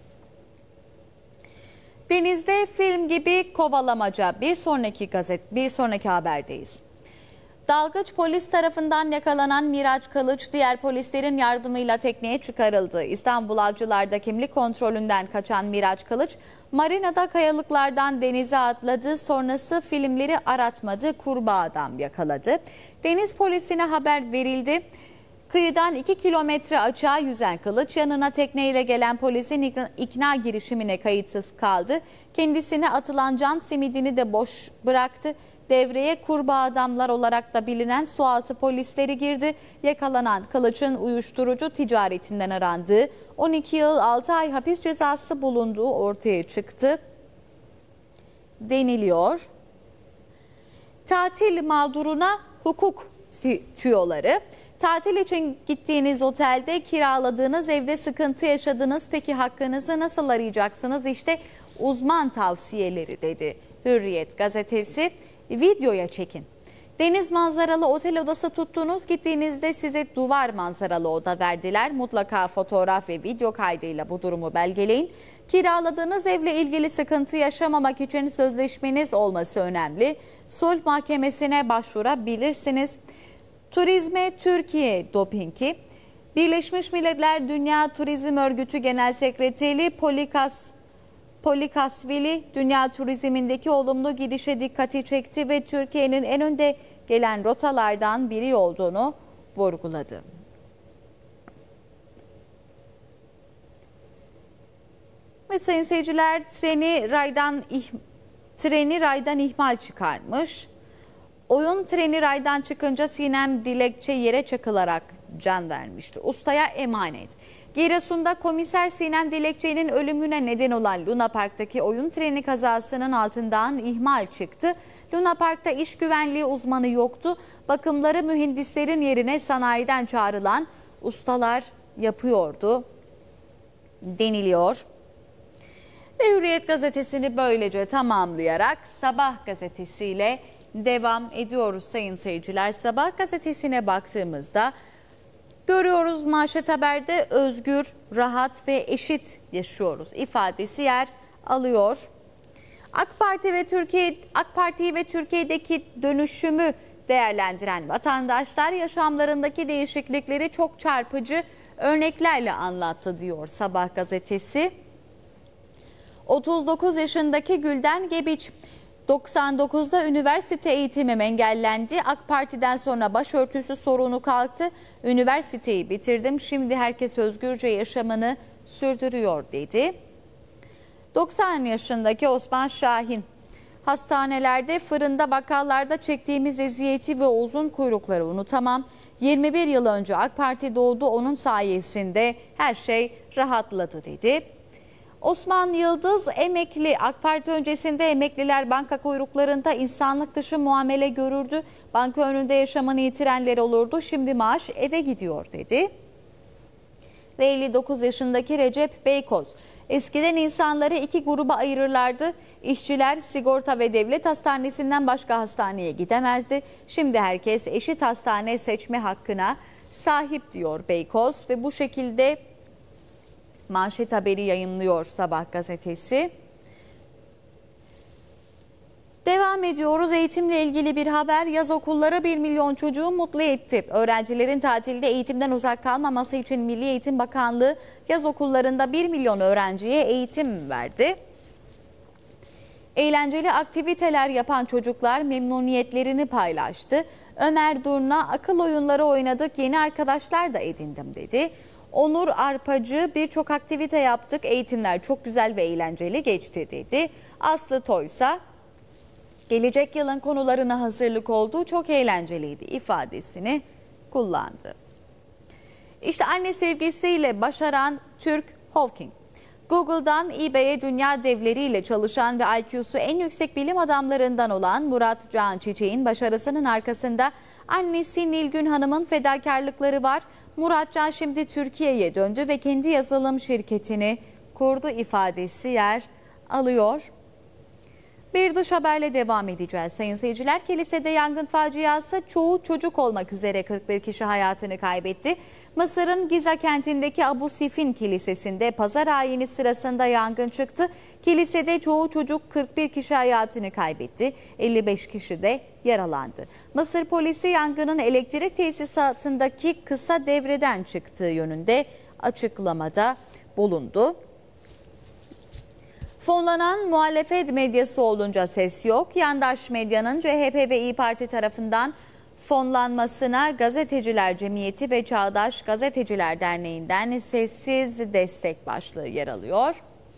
Denizde film gibi kovalamaca, bir sonraki gazet, bir sonraki haberdeyiz. Dalgıç polis tarafından yakalanan Miraç Kılıç diğer polislerin yardımıyla tekneye çıkarıldı. İstanbul Avcılar'da kimlik kontrolünden kaçan Miraç Kılıç, marinada kayalıklardan denize atladı. Sonrası filmleri aratmadı, kurbağa adam yakaladı. Deniz polisine haber verildi. Kıyıdan iki kilometre açığa yüzen Kılıç, yanına tekneyle gelen polisin ikna girişimine kayıtsız kaldı. Kendisine atılan can simidini de boş bıraktı. Devreye kurbağa adamlar olarak da bilinen sualtı polisleri girdi. Yakalanan Kılıç'ın uyuşturucu ticaretinden arandığı, on iki yıl altı ay hapis cezası bulunduğu ortaya çıktı deniliyor. Tatil mağduruna hukuk tüyoları. Tatil için gittiğiniz otelde, kiraladığınız evde sıkıntı yaşadınız. Peki hakkınızı nasıl arayacaksınız? İşte uzman tavsiyeleri dedi Hürriyet gazetesi. Videoya çekin. Deniz manzaralı otel odası tuttunuz, gittiğinizde size duvar manzaralı oda verdiler. Mutlaka fotoğraf ve video kaydıyla bu durumu belgeleyin. Kiraladığınız evle ilgili sıkıntı yaşamamak için sözleşmeniz olması önemli. Sulh mahkemesine başvurabilirsiniz. Turizme Türkiye dopingi. Birleşmiş Milletler Dünya Turizm Örgütü Genel Sekreteri Polikas Polikasvili dünya turizmindeki olumlu gidişe dikkati çekti ve Türkiye'nin en önde gelen rotalardan biri olduğunu vurguladı. Ve sayın seyirciler, treni raydan, treni raydan ihmal çıkarmış. Oyun treni raydan çıkınca Sinem Dilekçe yere çakılarak can vermişti. Ustaya emanet. Giresun'da komiser Sinem Dilekçe'nin ölümüne neden olan Luna Park'taki oyun treni kazasının altından ihmal çıktı. Luna Park'ta iş güvenliği uzmanı yoktu. Bakımları mühendislerin yerine sanayiden çağrılan ustalar yapıyordu deniliyor. Ve Hürriyet gazetesini böylece tamamlayarak Sabah gazetesiyle devam ediyoruz sayın seyirciler. Sabah gazetesine baktığımızda görüyoruz manşet haberde özgür, rahat ve eşit yaşıyoruz ifadesi yer alıyor. AK Parti ve Türkiye AK Parti'yi ve Türkiye'deki dönüşümü değerlendiren vatandaşlar yaşamlarındaki değişiklikleri çok çarpıcı örneklerle anlattı diyor Sabah gazetesi. otuz dokuz yaşındaki Gülden Gebiç, doksan dokuzda üniversite eğitimim engellendi. AK Parti'den sonra başörtüsü sorunu kalktı. Üniversiteyi bitirdim. Şimdi herkes özgürce yaşamını sürdürüyor dedi. doksan yaşındaki Osman Şahin, hastanelerde, fırında, bakkallarda çektiğimiz eziyeti ve uzun kuyrukları unutamam. yirmi bir yıl önce AK Parti doğdu, onun sayesinde her şey rahatladı dedi. Osman Yıldız emekli. AK Parti öncesinde emekliler banka kuyruklarında insanlık dışı muamele görürdü. Banka önünde yaşamını yitirenler olurdu. Şimdi maaş eve gidiyor dedi. Ve elli dokuz yaşındaki Recep Beykoz. Eskiden insanları iki gruba ayırırlardı. İşçiler sigorta ve devlet hastanesinden başka hastaneye gidemezdi. Şimdi herkes eşit hastane seçme hakkına sahip diyor Beykoz ve bu şekilde manşet haberi yayınlıyor Sabah gazetesi. Devam ediyoruz. Eğitimle ilgili bir haber. Yaz okulları bir milyon çocuğu mutlu etti. Öğrencilerin tatilde eğitimden uzak kalmaması için Milli Eğitim Bakanlığı yaz okullarında bir milyon öğrenciye eğitim verdi. Eğlenceli aktiviteler yapan çocuklar memnuniyetlerini paylaştı. Ömer Durna, akıl oyunları oynadık, yeni arkadaşlar da edindim dedi. Onur Arpacı, birçok aktivite yaptık, eğitimler çok güzel ve eğlenceli geçti dedi. Aslı Toysa, gelecek yılın konularına hazırlık olduğu çok eğlenceliydi ifadesini kullandı. İşte anne sevgisiyle başaran Türk Hawking. Google'dan eBay'e dünya devleriyle çalışan ve I Q'su en yüksek bilim adamlarından olan Murat Can Çiçek'in başarısının arkasında annesi Nilgün Hanım'ın fedakarlıkları var. Murat Can şimdi Türkiye'ye döndü ve kendi yazılım şirketini kurdu ifadesi yer alıyor. Bir dış haberle devam edeceğiz sayın seyirciler. Kilisede yangın faciası, çoğu çocuk olmak üzere kırk bir kişi hayatını kaybetti. Mısır'ın Giza kentindeki Abu Sifin Kilisesi'nde pazar ayini sırasında yangın çıktı. Kilisede çoğu çocuk, kırk bir kişi hayatını kaybetti. elli beş kişi de yaralandı. Mısır polisi yangının elektrik tesisatındaki kısa devreden çıktığı yönünde açıklamada bulundu. Fonlanan muhalefet medyası olunca ses yok. Yandaş medyanın C H P ve İYİ Parti tarafından fonlanmasına Gazeteciler Cemiyeti ve Çağdaş Gazeteciler Derneği'nden sessiz destek başlığı yer alıyor.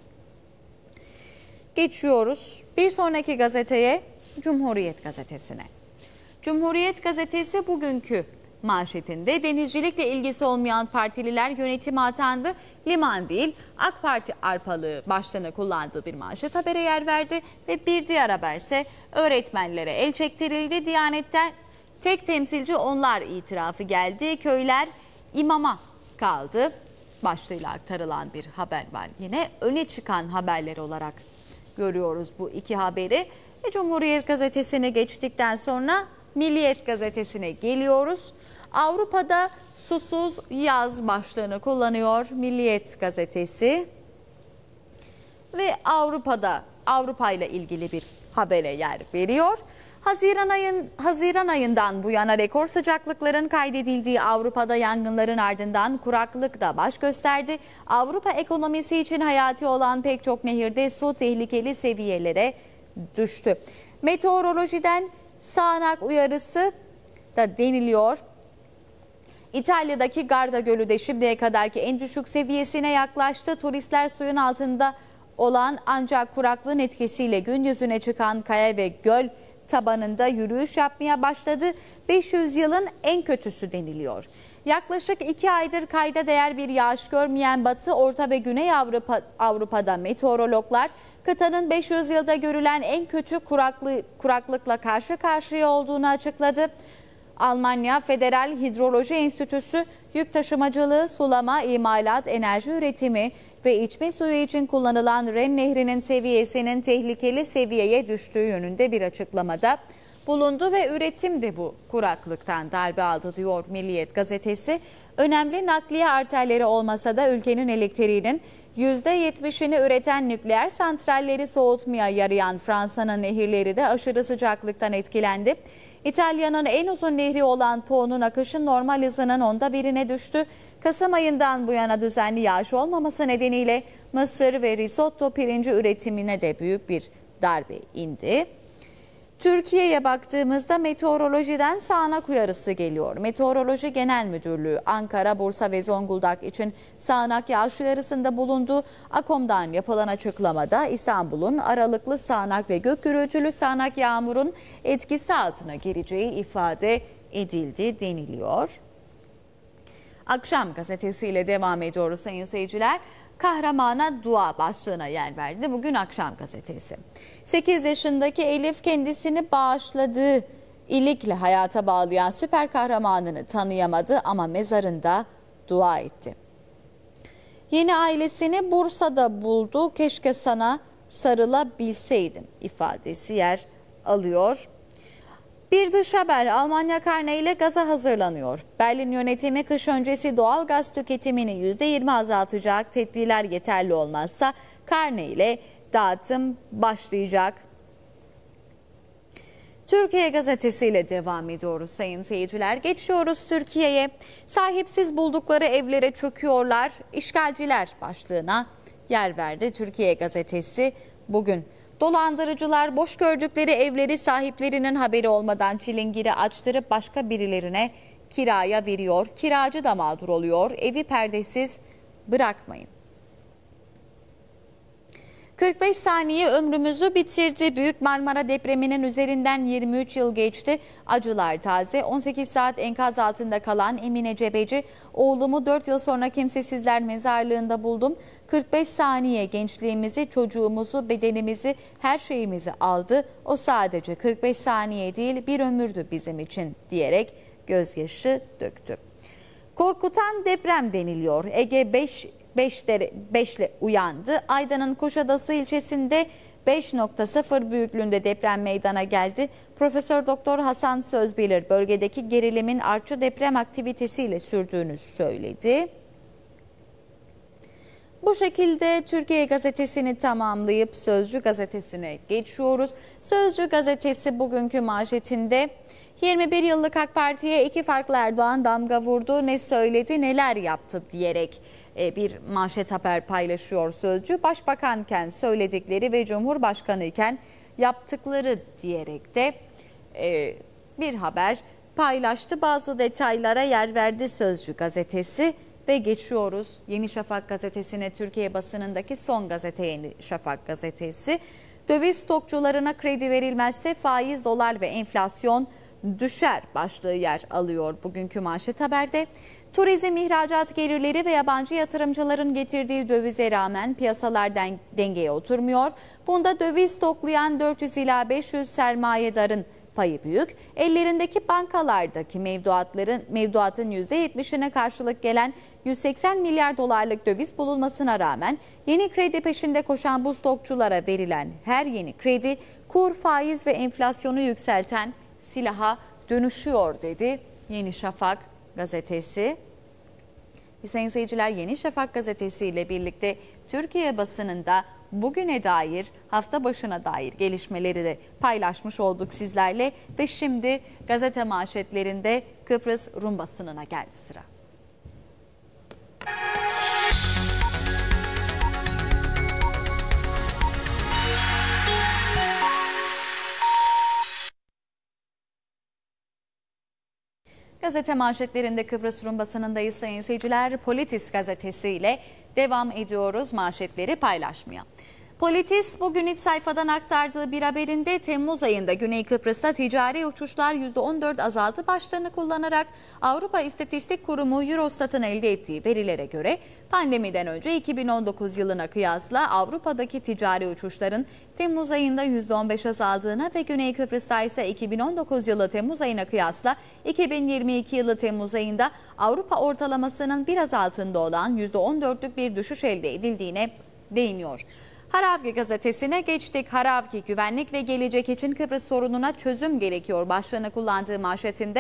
Geçiyoruz bir sonraki gazeteye, Cumhuriyet Gazetesi'ne. Cumhuriyet Gazetesi bugünkü manşetinde denizcilikle ilgisi olmayan partililer yönetime atandı. Liman değil, AK Parti arpalığı başlığını kullandığı bir manşet habere yer verdi ve bir diğer haberse öğretmenlere el çektirildi. Diyanet'ten tek temsilci onlar itirafı geldi. Köyler imama kaldı. Başlığıyla aktarılan bir haber var. Yine öne çıkan haberler olarak görüyoruz bu iki haberi. Ve Cumhuriyet Gazetesi'ne geçtikten sonra Milliyet Gazetesi'ne geliyoruz. Avrupa'da susuz yaz başlığını kullanıyor Milliyet Gazetesi. Ve Avrupa'da Avrupa ile ilgili bir habere yer veriyor. Haziran ayın Haziran ayından bu yana rekor sıcaklıkların kaydedildiği Avrupa'da yangınların ardından kuraklık da baş gösterdi. Avrupa ekonomisi için hayati olan pek çok nehirde su tehlikeli seviyelere düştü. Meteorolojiden sağanak uyarısı da deniliyor. İtalya'daki Garda Gölü de şimdiye kadarki en düşük seviyesine yaklaştı. Turistler suyun altında olan ancak kuraklığın etkisiyle gün yüzüne çıkan kaya ve göl tabanında yürüyüş yapmaya başladı. beş yüz yılın en kötüsü deniliyor. Yaklaşık iki aydır kayda değer bir yağış görmeyen Batı, Orta ve Güney Avrupa, Avrupa'da meteorologlar kıtanın beş yüz yılda görülen en kötü kuraklı, kuraklıkla karşı karşıya olduğunu açıkladı. Almanya Federal Hidroloji Enstitüsü yük taşımacılığı, sulama, imalat, enerji üretimi ve içme suyu için kullanılan Ren Nehri'nin seviyesinin tehlikeli seviyeye düştüğü yönünde bir açıklamada bulundu ve üretim de bu kuraklıktan darbe aldı diyor Milliyet Gazetesi. Önemli nakliye arterleri olmasa da ülkenin elektriğinin yüzde yetmişini üreten nükleer santralleri soğutmaya yarayan Fransa'nın nehirleri de aşırı sıcaklıktan etkilendi. İtalya'nın en uzun nehri olan Po'nun akışı normal hızının onda birine düştü. Kasım ayından bu yana düzenli yağış olmaması nedeniyle mısır ve risotto pirinci üretimine de büyük bir darbe indi. Türkiye'ye baktığımızda meteorolojiden sağanak uyarısı geliyor. Meteoroloji Genel Müdürlüğü Ankara, Bursa ve Zonguldak için sağanak yağış uyarısında bulundu. AKOM'dan yapılan açıklamada İstanbul'un aralıklı sağanak ve gök gürültülü sağanak yağmurun etkisi altına gireceği ifade edildi deniliyor. Akşam gazetesiyle devam ediyoruz sayın seyirciler. Kahramana dua başlığına yer verdi bugün Akşam gazetesi. sekiz yaşındaki Elif kendisini bağışladığı iyilikle hayata bağlayan süper kahramanını tanıyamadı ama mezarında dua etti. Yeni ailesini Bursa'da buldu, keşke sana sarılabilseydim ifadesi yer alıyor. Bir dış haber, Almanya karneyle gaza hazırlanıyor. Berlin yönetimi kış öncesi doğal gaz tüketimini yüzde yirmi azaltacak, tedbirler yeterli olmazsa karneyle dağıtım başlayacak. Türkiye gazetesiyle devam ediyoruz sayın seyirciler. Geçiyoruz Türkiye'ye. Sahipsiz buldukları evlere çöküyorlar, işgalciler başlığına yer verdi Türkiye gazetesi bugün. Dolandırıcılar boş gördükleri evleri sahiplerinin haberi olmadan çilingiri açtırıp başka birilerine kiraya veriyor. Kiracı da mağdur oluyor. Evi perdesiz bırakmayın. kırk beş saniye ömrümüzü bitirdi. Büyük Marmara depreminin üzerinden yirmi üç yıl geçti. Acılar taze. on sekiz saat enkaz altında kalan Emine Cebeci, oğlumu dört yıl sonra kimsesizler mezarlığında buldum. kırk beş saniye gençliğimizi, çocuğumuzu, bedenimizi, her şeyimizi aldı. O sadece kırk beş saniye değil, bir ömürdü bizim için diyerek gözyaşı döktü. Korkutan deprem deniliyor. Ege beş ile uyandı. Aydın'ın Kuşadası ilçesinde beş nokta sıfır büyüklüğünde deprem meydana geldi. Profesör Doktor Hasan Sözbilir bölgedeki gerilimin artçı deprem aktivitesiyle sürdüğünü söyledi. Bu şekilde Türkiye gazetesini tamamlayıp Sözcü gazetesine geçiyoruz. Sözcü gazetesi bugünkü manşetinde yirmi bir yıllık AK Parti'ye iki farklı Erdoğan damga vurdu, ne söyledi neler yaptı diyerek bir manşet haber paylaşıyor Sözcü. Başbakanken söyledikleri ve Cumhurbaşkanı iken yaptıkları diyerek de bir haber paylaştı. Bazı detaylara yer verdi Sözcü gazetesi ve geçiyoruz Yeni Şafak gazetesine. Türkiye basınındaki son gazete Yeni Şafak gazetesi. Döviz stokçularına kredi verilmezse faiz, dolar ve enflasyon düşer başlığı yer alıyor bugünkü manşet haberde. Turizm, ihracat gelirleri ve yabancı yatırımcıların getirdiği dövize rağmen piyasalardan dengeye oturmuyor. Bunda döviz stoklayan dört yüz ila beş yüz sermayedarın payı büyük. Ellerindeki bankalardaki mevduatların mevduatın yüzde yetmişine karşılık gelen yüz seksen milyar dolarlık döviz bulunmasına rağmen yeni kredi peşinde koşan bu stokçulara verilen her yeni kredi kur, faiz ve enflasyonu yükselten silaha dönüşüyor dedi Yeni Şafak gazetesi. Sayın seyirciler, Yeni Şafak gazetesi ile birlikte Türkiye basınında bugüne dair, hafta başına dair gelişmeleri de paylaşmış olduk sizlerle ve şimdi gazete manşetlerinde Kıbrıs Rum basınına geldi sıra. Gazete manşetlerinde Kıbrıs Rum basınındayız sayın seyirciler. Politis gazetesiyle devam ediyoruz manşetleri paylaşmaya. Politis bugün iç sayfadan aktardığı bir haberinde Temmuz ayında Güney Kıbrıs'ta ticari uçuşlar yüzde on dört azaltı başlığını kullanarak Avrupa İstatistik Kurumu Eurostat'ın elde ettiği verilere göre pandemiden önce iki bin on dokuz yılına kıyasla Avrupa'daki ticari uçuşların Temmuz ayında yüzde on beş azaldığına ve Güney Kıbrıs'ta ise iki bin on dokuz yılı Temmuz ayına kıyasla iki bin yirmi iki yılı Temmuz ayında Avrupa ortalamasının biraz altında olan yüzde on dörtlük bir düşüş elde edildiğine değiniyor. Haravgi gazetesine geçtik. Haravgi, güvenlik ve gelecek için Kıbrıs sorununa çözüm gerekiyor başlığını kullandığı manşetinde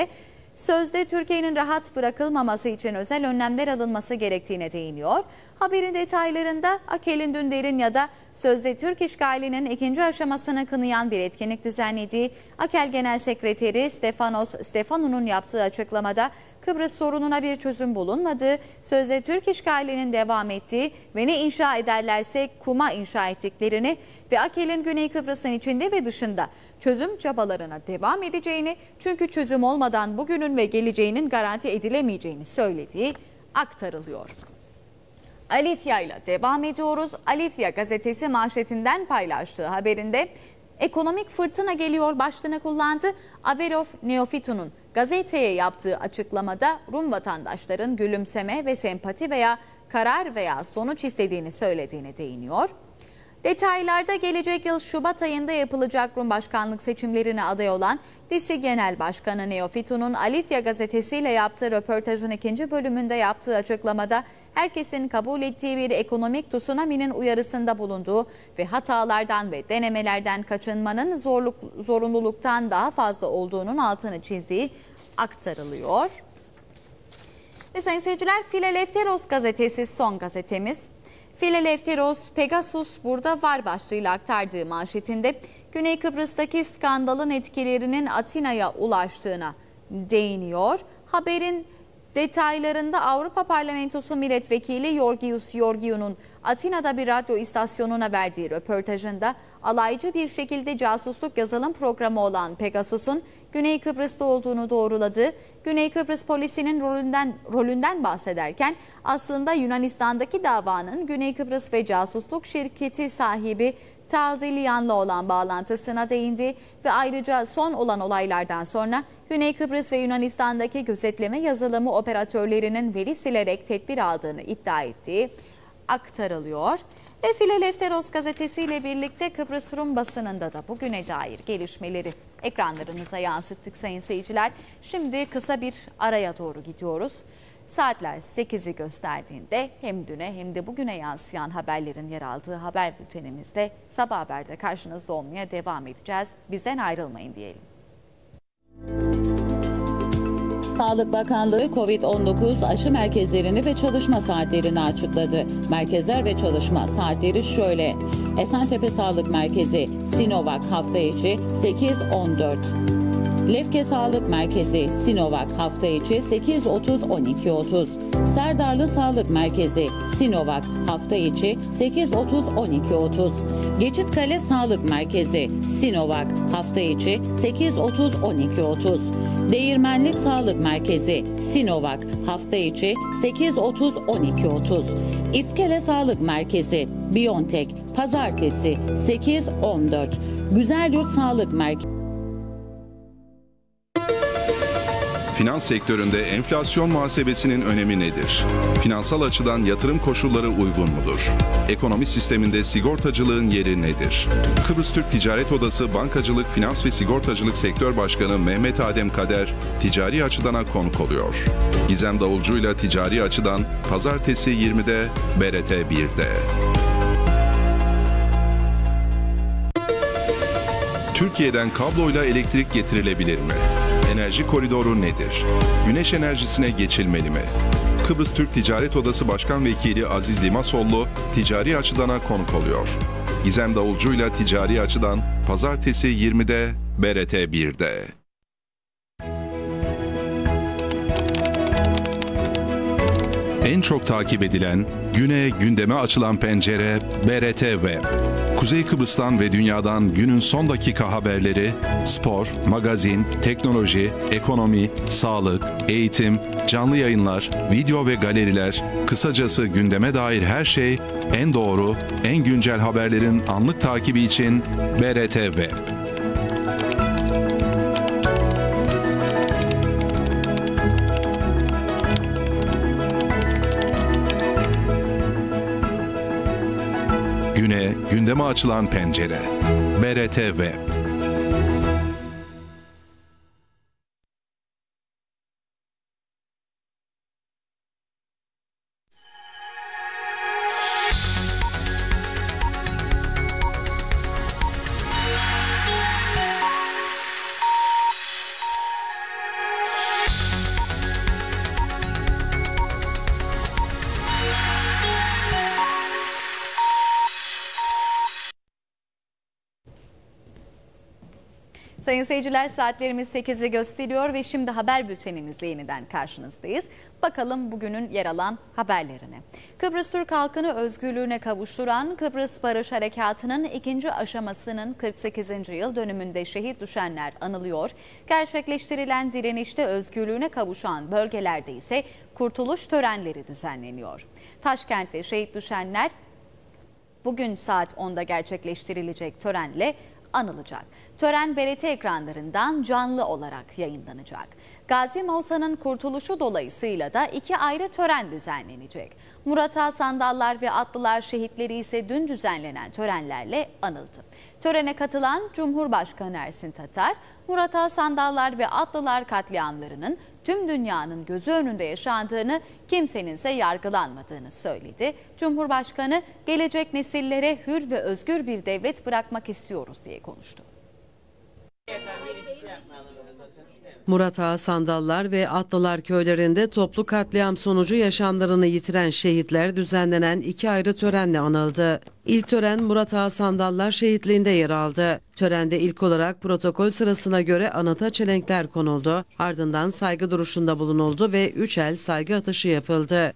Sözde Türkiye'nin rahat bırakılmaması için özel önlemler alınması gerektiğine değiniyor. Haberin detaylarında Akel'in Dündar'ın ya da sözde Türk işgalinin ikinci aşamasını kınayan bir etkinlik düzenlediği Akel Genel Sekreteri Stefanos Stefano'nun yaptığı açıklamada Kıbrıs sorununa bir çözüm bulunmadığı, sözde Türk işgalinin devam ettiği ve ne inşa ederlerse kuma inşa ettiklerini ve Akel'in Güney Kıbrıs'ın içinde ve dışında çözüm çabalarına devam edeceğini, çünkü çözüm olmadan bugünün ve geleceğinin garanti edilemeyeceğini söylediği aktarılıyor. Alifya ile devam ediyoruz. Alifya gazetesi manşetinden paylaştığı haberinde ekonomik fırtına geliyor başlığını kullandı. Averov Neofito'nun gazeteye yaptığı açıklamada Rum vatandaşların gülümseme ve sempati veya karar veya sonuç istediğini söylediğine değiniyor. Detaylarda gelecek yıl Şubat ayında yapılacak Rum başkanlık seçimlerine aday olan D İ S İ Genel Başkanı Neofito'nun Alifya gazetesiyle yaptığı röportajın ikinci bölümünde yaptığı açıklamada herkesin kabul ettiği bir ekonomik tsunami'nin uyarısında bulunduğu ve hatalardan ve denemelerden kaçınmanın zorluk, zorunluluktan daha fazla olduğunun altını çizdiği aktarılıyor. Ve sayın seyirciler, Filalefteros gazetesi son gazetemiz. Filalefteros, Pegasus burada var başlığıyla aktardığı manşetinde Güney Kıbrıs'taki skandalın etkilerinin Atina'ya ulaştığına değiniyor. Haberin detaylarında Avrupa Parlamentosu Milletvekili Georgios Georgiou'nun Atina'da bir radyo istasyonuna verdiği röportajında alaycı bir şekilde casusluk yazılım programı olan Pegasus'un Güney Kıbrıs'ta olduğunu doğruladığı, Güney Kıbrıs polisinin rolünden, rolünden bahsederken aslında Yunanistan'daki davanın Güney Kıbrıs ve casusluk şirketi sahibi Taldilyan'la olan bağlantısına değindi ve ayrıca son olan olaylardan sonra Güney Kıbrıs ve Yunanistan'daki gözetleme yazılımı operatörlerinin veri silerek tedbir aldığını iddia ettiği aktarılıyor. Ve Filalefteros gazetesiyle birlikte Kıbrıs Rum basınında da bugüne dair gelişmeleri ekranlarınıza yansıttık sayın seyirciler. Şimdi kısa bir araya doğru gidiyoruz. Saatler sekizi gösterdiğinde hem düne hem de bugüne yansıyan haberlerin yer aldığı haber bültenimizde Sabah Haber'de karşınızda olmaya devam edeceğiz. Bizden ayrılmayın diyelim. Sağlık Bakanlığı kovid on dokuz aşı merkezlerini ve çalışma saatlerini açıkladı. Merkezler ve çalışma saatleri şöyle: Esentepe Sağlık Merkezi Sinovac hafta içi sekiz on dört. Lefke Sağlık Merkezi Sinovac hafta içi sekiz otuz on iki otuz. Serdarlı Sağlık Merkezi Sinovac hafta içi sekiz otuz on iki otuz. Geçitkale Sağlık Merkezi Sinovac hafta içi sekiz otuz on iki otuz. Değirmenlik Sağlık Merkezi Sinovac hafta içi sekiz otuz on iki otuz. İskele Sağlık Merkezi BioNTech pazartesi sekiz on dört. Güzelyurt Sağlık Merkezi. Finans sektöründe enflasyon muhasebesinin önemi nedir? Finansal açıdan yatırım koşulları uygun mudur? Ekonomi sisteminde sigortacılığın yeri nedir? Kıbrıs Türk Ticaret Odası Bankacılık, Finans ve Sigortacılık Sektör Başkanı Mehmet Adem Kader, ticari açıdana konuk oluyor. Gizem Davulcu ile ticari açıdan pazartesi yirmide B R T bir'de. Türkiye'den kabloyla elektrik getirilebilir mi? Enerji koridoru nedir? Güneş enerjisine geçilmeli mi? Kıbrıs Türk Ticaret Odası Başkan Vekili Aziz Limasollu ticari açıdana konuk oluyor. Gizem Davulcu ile ticari açıdan pazartesi yirmide B R T bir'de. En çok takip edilen, güne gündeme açılan pencere B R T Web. Kuzey Kıbrıs'tan ve dünyadan günün son dakika haberleri, spor, magazin, teknoloji, ekonomi, sağlık, eğitim, canlı yayınlar, video ve galeriler, kısacası gündeme dair her şey, en doğru, en güncel haberlerin anlık takibi için B R T Web. Güne, gündeme açılan pencere. B R T Web. Sayın seyirciler, saatlerimiz sekizi gösteriyor ve şimdi haber bültenimizle yeniden karşınızdayız. Bakalım bugünün yer alan haberlerine. Kıbrıs Türk halkını özgürlüğüne kavuşturan Kıbrıs Barış Harekatı'nın ikinci aşamasının kırk sekizinci yıl dönümünde şehit düşenler anılıyor. Gerçekleştirilen direnişte özgürlüğüne kavuşan bölgelerde ise kurtuluş törenleri düzenleniyor. Taşkent'te şehit düşenler bugün saat onda gerçekleştirilecek törenle anılacak. Tören B R T ekranlarından canlı olarak yayınlanacak. Gazi Mavsa'nın kurtuluşu dolayısıyla da iki ayrı tören düzenlenecek. Murat Ağa Sandallar ve Atlılar şehitleri ise dün düzenlenen törenlerle anıldı. Törene katılan Cumhurbaşkanı Ersin Tatar, Murat Ağa Sandallar ve Atlılar katliamlarının tüm dünyanın gözü önünde yaşandığını, kimsenin ise yargılanmadığını söyledi. Cumhurbaşkanı, gelecek nesillere hür ve özgür bir devlet bırakmak istiyoruz diye konuştu. Murat Ağa Sandallar ve Atlılar köylerinde toplu katliam sonucu yaşamlarını yitiren şehitler düzenlenen iki ayrı törenle anıldı. İlk tören Murat Ağa Sandallar şehitliğinde yer aldı. Törende ilk olarak protokol sırasına göre anıta çelenkler konuldu. Ardından saygı duruşunda bulunuldu ve üç el saygı atışı yapıldı.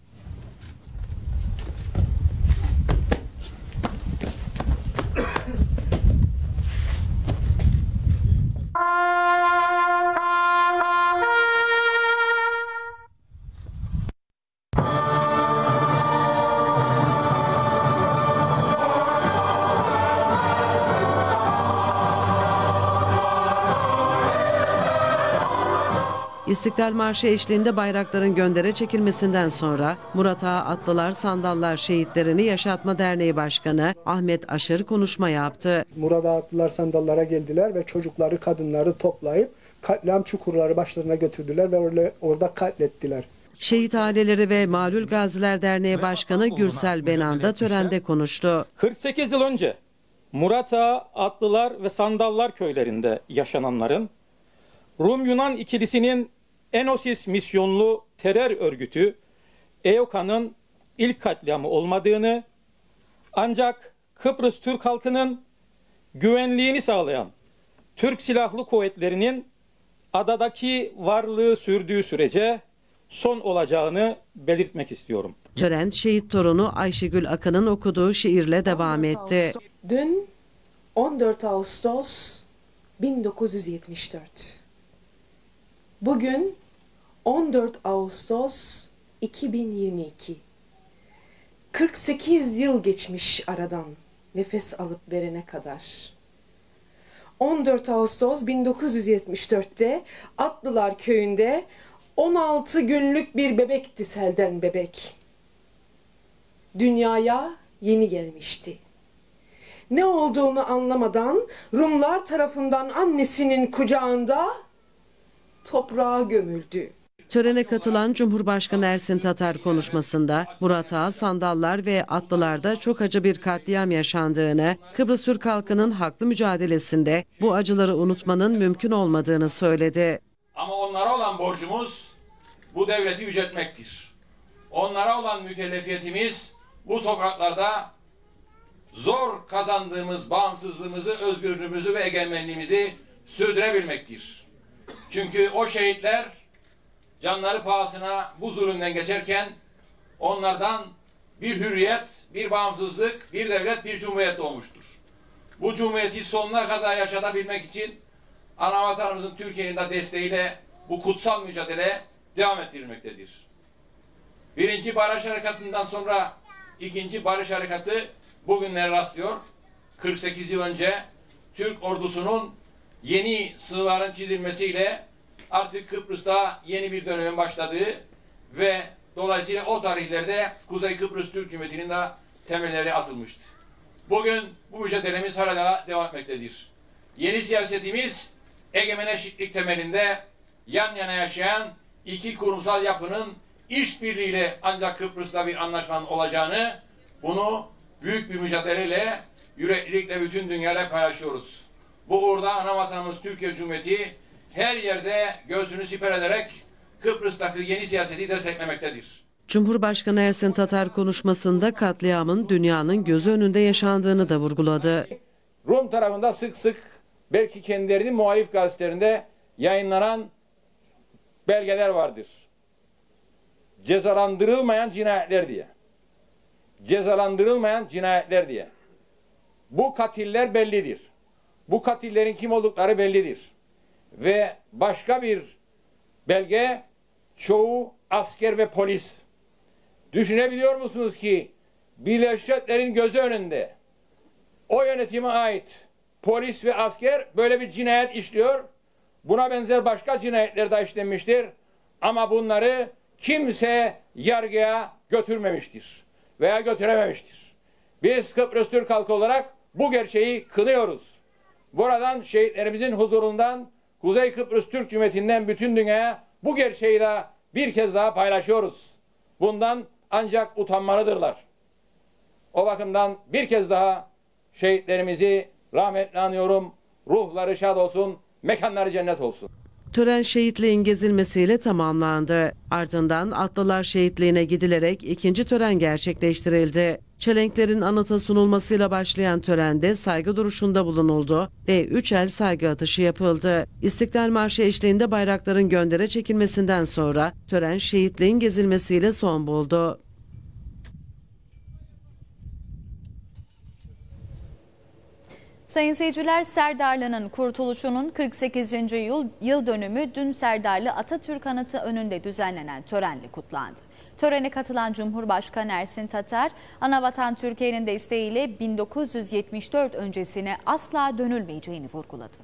İstiklal Marşı eşliğinde bayrakların göndere çekilmesinden sonra Murat Ağa Atlılar Sandallar Şehitlerini Yaşatma Derneği Başkanı Ahmet Aşır konuşma yaptı. Murat Ağa Atlılar Sandallara geldiler ve çocukları, kadınları toplayıp katliam çukurları başlarına götürdüler ve orada, orada katlettiler. Şehit aileleri ve Malul Gaziler Derneği Başkanı Gürsel Benan da törende konuştu. kırk sekiz yıl önce Murat Ağa Atlılar ve Sandallar köylerinde yaşananların Rum-Yunan ikilisinin Enosis misyonlu terör örgütü E O K'nın ilk katliamı olmadığını, ancak Kıbrıs Türk halkının güvenliğini sağlayan Türk Silahlı Kuvvetleri'nin adadaki varlığı sürdüğü sürece son olacağını belirtmek istiyorum. Tören şehit torunu Ayşegül Akın'ın okuduğu şiirle devam etti. Dün on dört Ağustos bin dokuz yüz yetmiş dört. Bugün on dört Ağustos iki bin yirmi iki. kırk sekiz yıl geçmiş aradan nefes alıp verene kadar. on dört Ağustos bin dokuz yüz yetmiş dört'te Atlılar köyünde on altı günlük bir bebekti, selden bebek. Dünyaya yeni gelmişti. Ne olduğunu anlamadan Rumlar tarafından annesinin kucağında toprağa gömüldü. Törene katılan Cumhurbaşkanı Ersin Tatar konuşmasında Murat Ağa Sandallar ve Atlılar'da çok acı bir katliam yaşandığını, Kıbrıs Türk halkının haklı mücadelesinde bu acıları unutmanın mümkün olmadığını söyledi. Ama onlara olan borcumuz bu devleti yüceltmektir. Onlara olan mükellefiyetimiz bu topraklarda zor kazandığımız bağımsızlığımızı, özgürlüğümüzü ve egemenliğimizi sürdürebilmektir. Çünkü o şehitler canları pahasına bu zulümden geçerken onlardan bir hürriyet, bir bağımsızlık, bir devlet, bir cumhuriyet doğmuştur. Bu cumhuriyeti sonuna kadar yaşatabilmek için anavatanımızın Türkiye'nin de desteğiyle bu kutsal mücadele devam ettirilmektedir. Birinci Barış Harekatı'ndan sonra ikinci Barış Harekatı bugünlere rastlıyor. kırk sekiz yıl önce Türk ordusunun yeni sınırların çizilmesiyle artık Kıbrıs'ta yeni bir dönemin başladığı ve dolayısıyla o tarihlerde Kuzey Kıbrıs Türk Cumhuriyeti'nin de temelleri atılmıştı. Bugün bu mücadelemiz hala devam etmektedir. Yeni siyasetimiz egemen eşitlik temelinde yan yana yaşayan iki kurumsal yapının işbirliğiyle ancak Kıbrıs'ta bir anlaşmanın olacağını, bunu büyük bir mücadeleyle, yüreklilikle bütün dünyayla paylaşıyoruz. Bu uğurda anavatanımız Türkiye Cumhuriyeti her yerde göğsünü siper ederek Kıbrıs'taki yeni siyaseti desteklemektedir. Cumhurbaşkanı Ersin Tatar konuşmasında katliamın dünyanın gözü önünde yaşandığını da vurguladı. Rum tarafında sık sık belki kendilerinin muhalif gazetelerinde yayınlanan belgeler vardır. Cezalandırılmayan cinayetler diye. Cezalandırılmayan cinayetler diye. Bu katiller bellidir. Bu katillerin kim oldukları bellidir. Ve başka bir belge, çoğu asker ve polis. Düşünebiliyor musunuz ki Birleşmiş Milletler'in gözü önünde o yönetime ait polis ve asker böyle bir cinayet işliyor. Buna benzer başka cinayetler de işlenmiştir. Ama bunları kimse yargıya götürmemiştir veya götürememiştir. Biz Kıbrıs Türk halkı olarak bu gerçeği kınıyoruz. Buradan şehitlerimizin huzurundan, Kuzey Kıbrıs Türk Cumhuriyeti'nden bütün dünyaya bu gerçeği de bir kez daha paylaşıyoruz. Bundan ancak utanmalıdırlar. O bakımdan bir kez daha şehitlerimizi rahmetle anıyorum. Ruhları şad olsun, mekanları cennet olsun. Tören şehitliğin gezilmesiyle tamamlandı. Ardından Atlılar Şehitliği'ne gidilerek ikinci tören gerçekleştirildi. Çelenklerin anıta sunulmasıyla başlayan törende saygı duruşunda bulunuldu ve üç el saygı atışı yapıldı. İstiklal Marşı eşliğinde bayrakların göndere çekilmesinden sonra tören şehitliğin gezilmesiyle son buldu. Sayın seyirciler, Serdarlı'nın kurtuluşunun kırk sekizinci yıl, yıl dönümü dün Serdarlı Atatürk Anıtı önünde düzenlenen törenle kutlandı. Törene katılan Cumhurbaşkanı Ersin Tatar, Anavatan Türkiye'nin de isteğiyle bin dokuz yüz yetmiş dört öncesine asla dönülmeyeceğini vurguladı.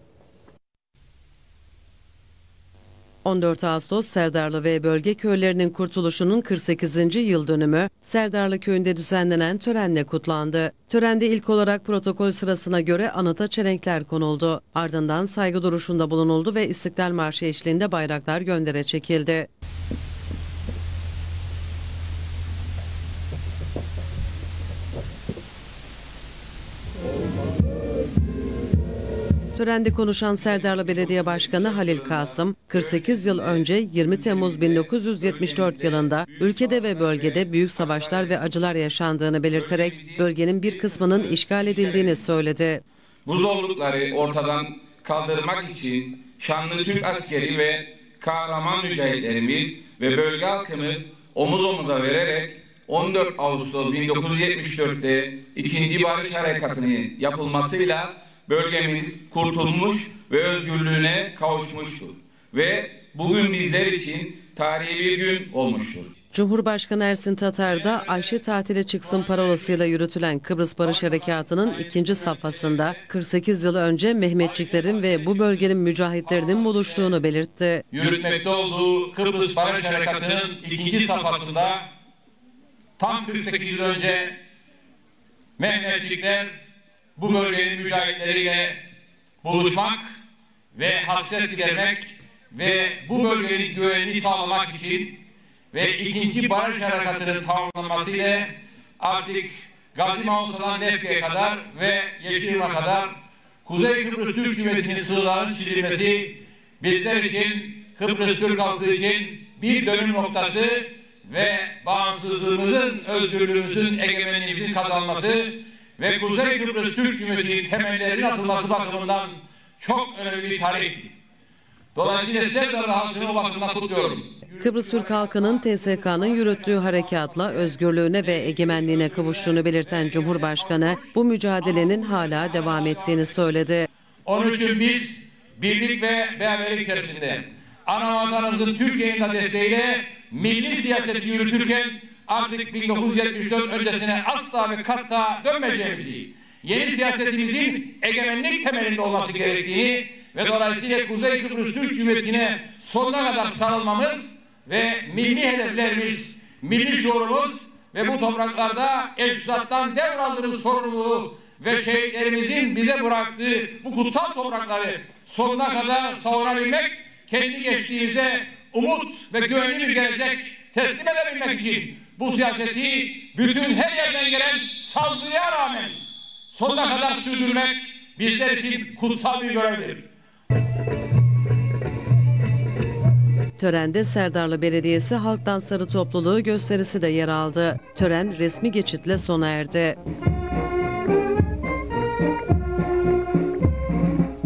on dört Ağustos Serdarlı ve bölge köylerinin kurtuluşunun kırk sekizinci yıl dönümü Serdarlı köyünde düzenlenen törenle kutlandı. Törende ilk olarak protokol sırasına göre anıta çelenkler konuldu. Ardından saygı duruşunda bulunuldu ve İstiklal Marşı eşliğinde bayraklar göndere çekildi. Törende konuşan Serdarlı Belediye Başkanı Halil Kasım, kırk sekiz yıl önce yirmi Temmuz bin dokuz yüz yetmiş dört yılında ülkede ve bölgede büyük savaşlar ve acılar yaşandığını belirterek bölgenin bir kısmının işgal edildiğini söyledi. Bu zorlukları ortadan kaldırmak için şanlı Türk askeri ve kahraman mücahitlerimiz ve bölge halkımız omuz omuza vererek on dört Ağustos bin dokuz yüz yetmiş dört'te ikinci Barış Harekatı'nın yapılmasıyla bölgemiz kurtulmuş ve özgürlüğüne kavuşmuştur. Ve bugün bizler için tarihi bir gün olmuştur. Cumhurbaşkanı Ersin Tatar da Ayşe tatile çıksın parolasıyla yürütülen Kıbrıs Barış Harekatı'nın ikinci safhasında kırk sekiz yıl önce Mehmetçiklerin ve bu bölgenin mücahitlerinin buluştuğunu belirtti. Yürütmekte olduğu Kıbrıs Barış Harekatı'nın ikinci safhasında tam kırk sekiz yıl önce Mehmetçikler bu bölgenin mücahitleriyle buluşmak ve hasret gidermek ve bu bölgenin güvenliğini sağlamak için ve ikinci Barış Harekatı'nın tamamlanmasıyla artık Gazi Mahmut'tan Lefke'ye kadar ve Yeşilyurt'a kadar Kuzey Kıbrıs Türk Cumhuriyeti'nin sınırlarının çizilmesi bizler için, Kıbrıs Türk halkı için bir dönüm noktası ve bağımsızlığımızın, özgürlüğümüzün, egemenliğimizin kazanması ve Kuzey Kıbrıs Türk Cumhuriyeti'nin temellerinin atılması bakımından çok önemli bir tarihti. Dolayısıyla Serdarlı halkını o bakımdan kutluyorum. Kıbrıs Türk halkının T S K'nın yürüttüğü harekatla özgürlüğüne ve egemenliğine kavuştuğunu belirten Cumhurbaşkanı bu mücadelenin hala devam ettiğini söyledi. Onun için biz birlik ve beraberlik içerisinde ana vatanımızın Türkiye'nin de desteğiyle milli siyaseti yürütürken artık bin dokuz yüz yetmiş dört öncesine asla ve katta dönmeyeceğimizi, yeni siyasetimizin egemenlik temelinde olması gerektiğini ve dolayısıyla Kuzey Kıbrıs Türk Cumhuriyeti'ne sonuna kadar sarılmamız ve milli hedeflerimiz, milli şuurumuz ve bu topraklarda ecdattan devraldığımız sorumluluğu ve şehitlerimizin bize bıraktığı bu kutsal toprakları sonuna kadar savunabilmek, kendi geçtiğimize umut ve güvenli bir gelecek teslim edebilmek için bu siyaseti bütün her yerden gelen saldırıya rağmen sonuna kadar sürdürmek bizler için kutsal bir görevdir. Törende Serdarlı Belediyesi Halk Dansları Topluluğu gösterisi de yer aldı. Tören resmi geçitle sona erdi.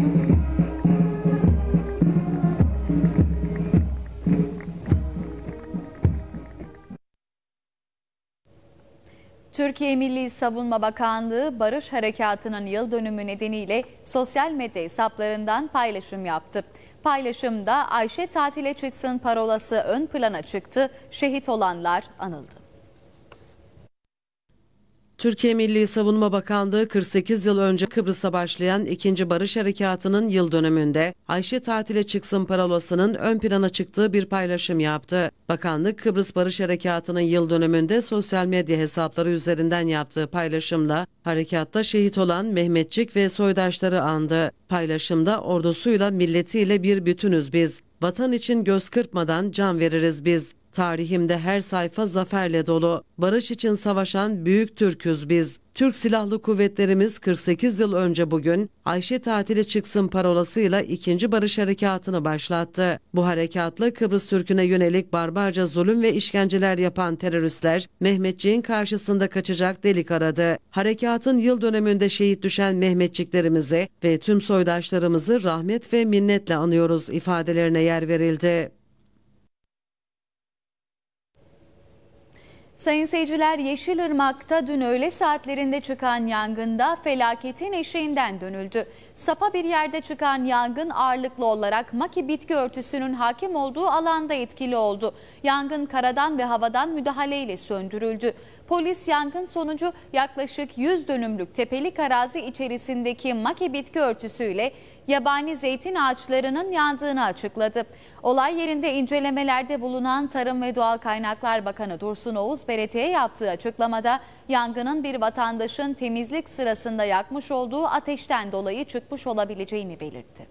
Türkiye Milli Savunma Bakanlığı Barış Harekatı'nın yıl dönümü nedeniyle sosyal medya hesaplarından paylaşım yaptı. Paylaşımda Ayşe tatile çıksın parolası ön plana çıktı, şehit olanlar anıldı. Türkiye Milli Savunma Bakanlığı kırk sekiz yıl önce Kıbrıs'ta başlayan ikinci Barış Harekatı'nın yıl dönümünde Ayşe tatile çıksın parolasının ön plana çıktığı bir paylaşım yaptı. Bakanlık Kıbrıs Barış Harekatı'nın yıl dönümünde sosyal medya hesapları üzerinden yaptığı paylaşımla harekatta şehit olan Mehmetçik ve soydaşları andı. Paylaşımda ordusuyla milletiyle bir bütünüz biz. Vatan için göz kırpmadan can veririz biz. Tarihimde her sayfa zaferle dolu. Barış için savaşan büyük Türk'üz biz. Türk Silahlı Kuvvetlerimiz kırk sekiz yıl önce bugün Ayşe tatile çıksın parolasıyla ikinci Barış Harekatı'nı başlattı. Bu harekatla Kıbrıs Türk'üne yönelik barbarca zulüm ve işkenceler yapan teröristler Mehmetçik'in karşısında kaçacak delik aradı. Harekatın yıl dönümünde şehit düşen Mehmetçiklerimizi ve tüm soydaşlarımızı rahmet ve minnetle anıyoruz ifadelerine yer verildi. Sayın seyirciler, Yeşilırmak'ta dün öğle saatlerinde çıkan yangında felaketin eşiğinden dönüldü. Sapa bir yerde çıkan yangın ağırlıklı olarak maki bitki örtüsünün hakim olduğu alanda etkili oldu. Yangın karadan ve havadan müdahaleyle söndürüldü. Polis yangın sonucu yaklaşık yüz dönümlük tepelik arazi içerisindeki maki bitki örtüsüyle yabani zeytin ağaçlarının yandığını açıkladı. Olay yerinde incelemelerde bulunan Tarım ve Doğal Kaynaklar Bakanı Dursun Oğuz, B R T'ye yaptığı açıklamada yangının bir vatandaşın temizlik sırasında yakmış olduğu ateşten dolayı çıkmış olabileceğini belirtti.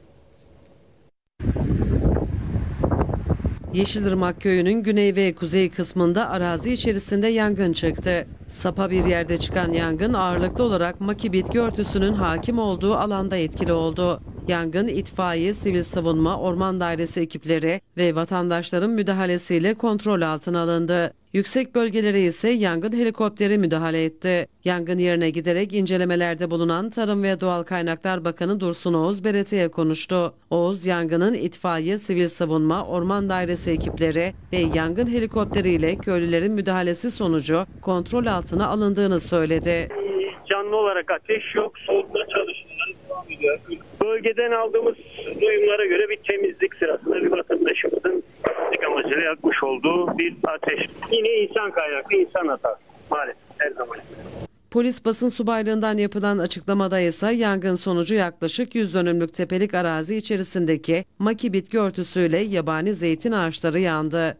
Yeşilırmak köyünün güney ve kuzey kısmında arazi içerisinde yangın çıktı. Sapa bir yerde çıkan yangın ağırlıklı olarak maki bitki örtüsünün hakim olduğu alanda etkili oldu. Yangın itfaiye, sivil savunma, orman dairesi ekipleri ve vatandaşların müdahalesiyle kontrol altına alındı. Yüksek bölgelere ise yangın helikopteri müdahale etti. Yangın yerine giderek incelemelerde bulunan Tarım ve Doğal Kaynaklar Bakanı Dursun Oğuz B R T'ye konuştu. Oğuz, yangının itfaiye, sivil savunma, orman dairesi ekipleri ve yangın helikopteriyle köylülerin müdahalesi sonucu kontrol altına alındığını söyledi. Canlı olarak ateş yok, soğutma çalışmaları devam ediyor. Bölgeden aldığımız duyumlara göre bir temizlik sırasında bir vatandaşımızın temizlik amacıyla yakmış olduğu bir ateş. Yine insan kaynaklı, insan hatası maalesef her zaman. Polis basın subaylığından yapılan açıklamada ise yangın sonucu yaklaşık yüz dönümlük tepelik arazi içerisindeki maki bitki örtüsüyle yabani zeytin ağaçları yandı.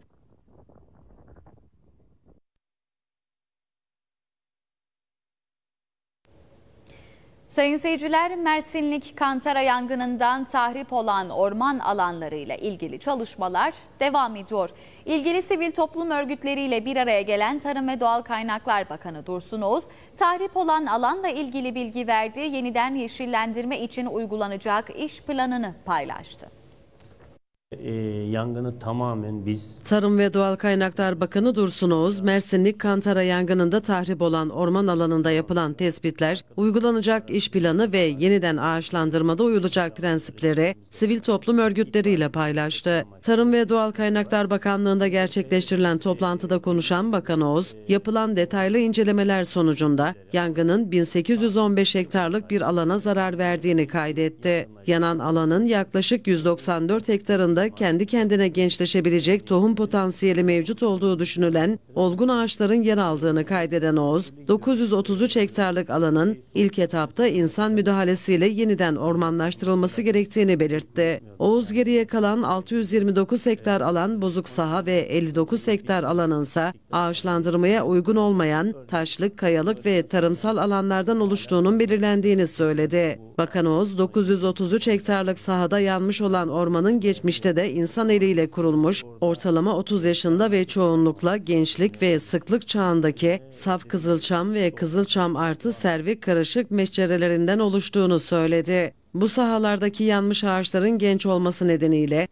Sayın seyirciler, Mersinlik Kantara yangınından tahrip olan orman alanlarıyla ilgili çalışmalar devam ediyor. İlgili sivil toplum örgütleriyle bir araya gelen Tarım ve Doğal Kaynaklar Bakanı Dursun Oğuz, tahrip olan alanla ilgili bilgi verdi, yeniden yeşillendirme için uygulanacak iş planını paylaştı. E, yangını tamamen biz... Tarım ve Doğal Kaynaklar Bakanı Dursun Oğuz, Mersinlik Kantara yangınında tahrip olan orman alanında yapılan tespitler, uygulanacak iş planı ve yeniden ağaçlandırmada uyulacak prensipleri sivil toplum örgütleriyle paylaştı. Tarım ve Doğal Kaynaklar Bakanlığı'nda gerçekleştirilen toplantıda konuşan Bakan Oğuz, yapılan detaylı incelemeler sonucunda yangının bin sekiz yüz on beş hektarlık bir alana zarar verdiğini kaydetti. Yanan alanın yaklaşık yüz doksan dört hektarında kendi kendine gençleşebilecek tohum potansiyeli mevcut olduğu düşünülen olgun ağaçların yer aldığını kaydeden Oğuz, dokuz yüz otuz üç hektarlık alanın ilk etapta insan müdahalesiyle yeniden ormanlaştırılması gerektiğini belirtti. Oğuz, geriye kalan altı yüz yirmi dokuz hektar alan bozuk saha ve elli dokuz hektar alanınsa ağaçlandırmaya uygun olmayan taşlık, kayalık ve tarımsal alanlardan oluştuğunun belirlendiğini söyledi. Bakan Oğuz, dokuz yüz otuz üç hektarlık sahada yanmış olan ormanın geçmişte de insan eliyle kurulmuş, ortalama otuz yaşında ve çoğunlukla gençlik ve sıklık çağındaki saf kızılçam ve kızılçam artı servik karışık meşcerelerinden oluştuğunu söyledi. Bu sahalardaki yanmış ağaçların genç olması nedeniyle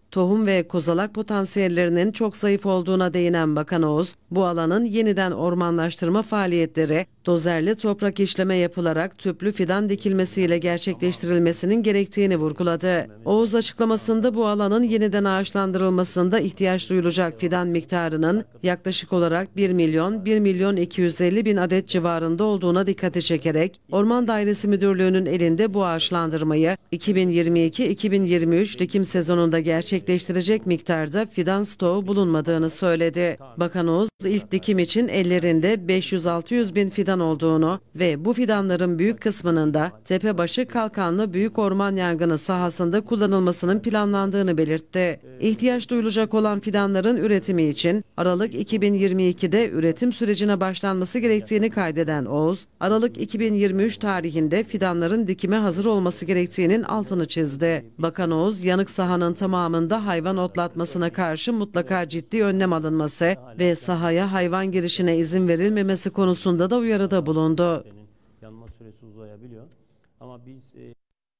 tohum ve kozalak potansiyellerinin çok zayıf olduğuna değinen Bakan Oğuz, bu alanın yeniden ormanlaştırma faaliyetleri dozerli toprak işleme yapılarak tüplü fidan dikilmesiyle gerçekleştirilmesinin gerektiğini vurguladı. Oğuz açıklamasında bu alanın yeniden ağaçlandırılmasında ihtiyaç duyulacak fidan miktarının yaklaşık olarak bir milyon bir milyon iki yüz elli bin adet civarında olduğuna dikkati çekerek Orman Dairesi Müdürlüğü'nün elinde bu ağaçlandırmayı iki bin yirmi iki iki bin yirmi üç dikim sezonunda gerçekleştirecek miktarda fidan stoğu bulunmadığını söyledi. Bakan Oğuz ilk dikim için ellerinde beş yüz altı yüz bin fidan olduğunu ve bu fidanların büyük kısmının da Tepebaşı Kalkanlı Büyük Orman Yangını sahasında kullanılmasının planlandığını belirtti. İhtiyaç duyulacak olan fidanların üretimi için Aralık iki bin yirmi ikide üretim sürecine başlanması gerektiğini kaydeden Oğuz, Aralık iki bin yirmi üç tarihinde fidanların dikime hazır olması gerektiğinin altını çizdi. Bakan Oğuz, yanık sahanın tamamında hayvan otlatmasına karşı mutlaka ciddi önlem alınması ve sahaya hayvan girişine izin verilmemesi konusunda da uyarıda bulundu. Yanma süresi uzayabiliyor. Ama biz e...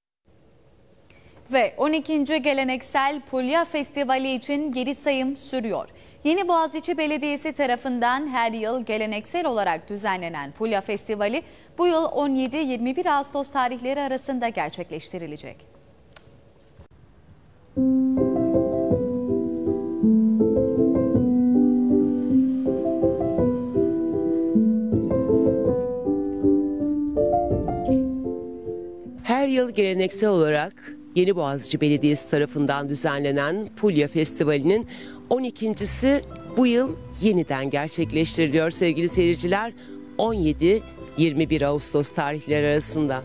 Ve on ikinci Geleneksel Pulya Festivali için geri sayım sürüyor. Yeniboğaziçi Belediyesi tarafından her yıl geleneksel olarak düzenlenen Pulya Festivali bu yıl on yedi yirmi bir Ağustos tarihleri arasında gerçekleştirilecek. Her yıl geleneksel olarak Yeniboğaziçi Belediyesi tarafından düzenlenen Pulya Festivali'nin on ikincisi bu yıl yeniden gerçekleştiriliyor sevgili seyirciler. on yedi yirmi bir Ağustos tarihleri arasında.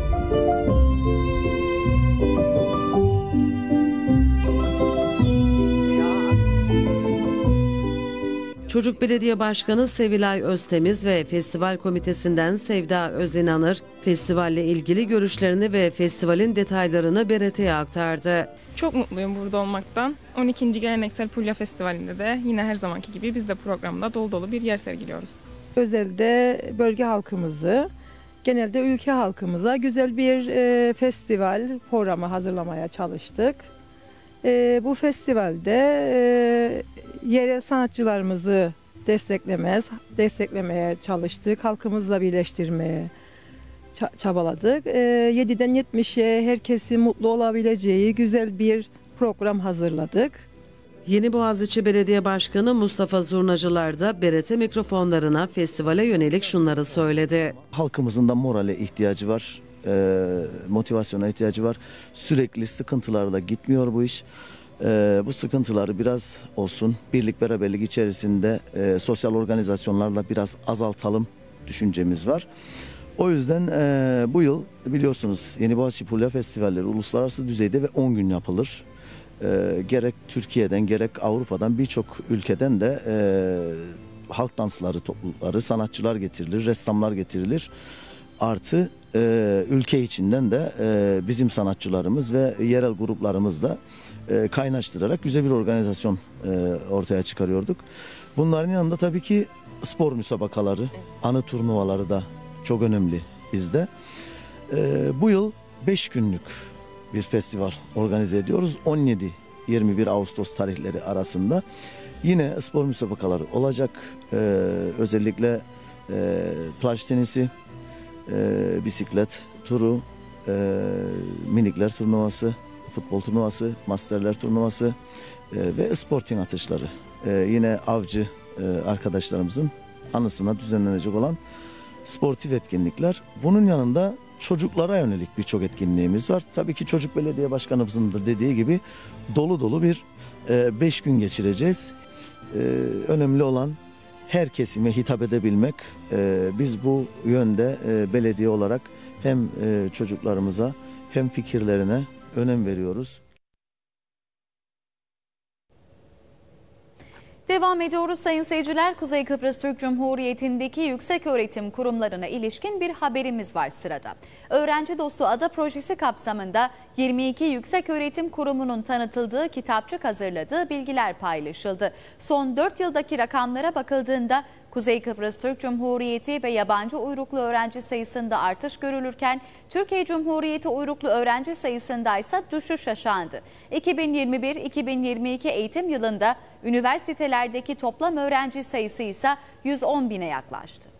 Çocuk Belediye Başkanı Sevilay Öztemiz ve Festival Komitesi'nden Sevda Özinanır, festivalle ilgili görüşlerini ve festivalin detaylarını B R T'ye aktardı. Çok mutluyum burada olmaktan. on ikinci Geleneksel Pulya Festivali'nde de yine her zamanki gibi biz de programda dolu dolu bir yer sergiliyoruz. Özelde bölge halkımızı, genelde ülke halkımıza güzel bir e, festival programı hazırlamaya çalıştık. E, bu festivalde e, yerel sanatçılarımızı desteklemez, desteklemeye çalıştık, halkımızla birleştirmeye çabaladık. E, yediden yetmişe herkesin mutlu olabileceği güzel bir program hazırladık. Yeniboğaziçi Belediye Başkanı Mustafa Zurnacılar da B R T mikrofonlarına festivale yönelik şunları söyledi. Halkımızın da morale ihtiyacı var, e, motivasyona ihtiyacı var. Sürekli sıkıntılarla gitmiyor bu iş. E, bu sıkıntıları biraz olsun birlik beraberlik içerisinde e, sosyal organizasyonlarla biraz azaltalım düşüncemiz var. O yüzden e, bu yıl biliyorsunuz Yeniboğaziçi Pulya Festivalleri uluslararası düzeyde ve on gün yapılır. E, gerek Türkiye'den gerek Avrupa'dan birçok ülkeden de e, halk dansları toplulukları, sanatçılar getirilir, ressamlar getirilir. Artı e, ülke içinden de e, bizim sanatçılarımız ve yerel gruplarımız da e, kaynaştırarak güzel bir organizasyon e, ortaya çıkarıyorduk. Bunların yanında tabii ki spor müsabakaları, anı turnuvaları da çok önemli bizde. E, bu yıl beş günlük bir festival organize ediyoruz. on yedi yirmi bir Ağustos tarihleri arasında yine spor müsabakaları olacak. Ee, özellikle e, plaj tenisi, e, bisiklet turu, e, minikler turnuvası, futbol turnuvası, masterler turnuvası e, ve sporting atışları. E, yine avcı e, arkadaşlarımızın anısına düzenlenecek olan sportif etkinlikler. Bunun yanında çocuklara yönelik birçok etkinliğimiz var. Tabii ki Çocuk Belediye Başkanımızın da dediği gibi dolu dolu bir beş gün geçireceğiz. E, önemli olan her kesime hitap edebilmek. E, biz bu yönde e, belediye olarak hem e, çocuklarımıza hem fikirlerine önem veriyoruz. Devam ediyoruz sayın seyirciler. Kuzey Kıbrıs Türk Cumhuriyeti'ndeki yükseköğretim kurumlarına ilişkin bir haberimiz var sırada. Öğrenci Dostu Ada projesi kapsamında yirmi iki yükseköğretim kurumunun tanıtıldığı kitapçık hazırladığı bilgiler paylaşıldı. Son dört yıldaki rakamlara bakıldığında Kuzey Kıbrıs Türk Cumhuriyeti ve yabancı uyruklu öğrenci sayısında artış görülürken Türkiye Cumhuriyeti uyruklu öğrenci sayısında ise düşüş yaşandı. iki bin yirmi bir iki bin yirmi iki eğitim yılında üniversitelerdeki toplam öğrenci sayısı ise yüz on bine yaklaştı.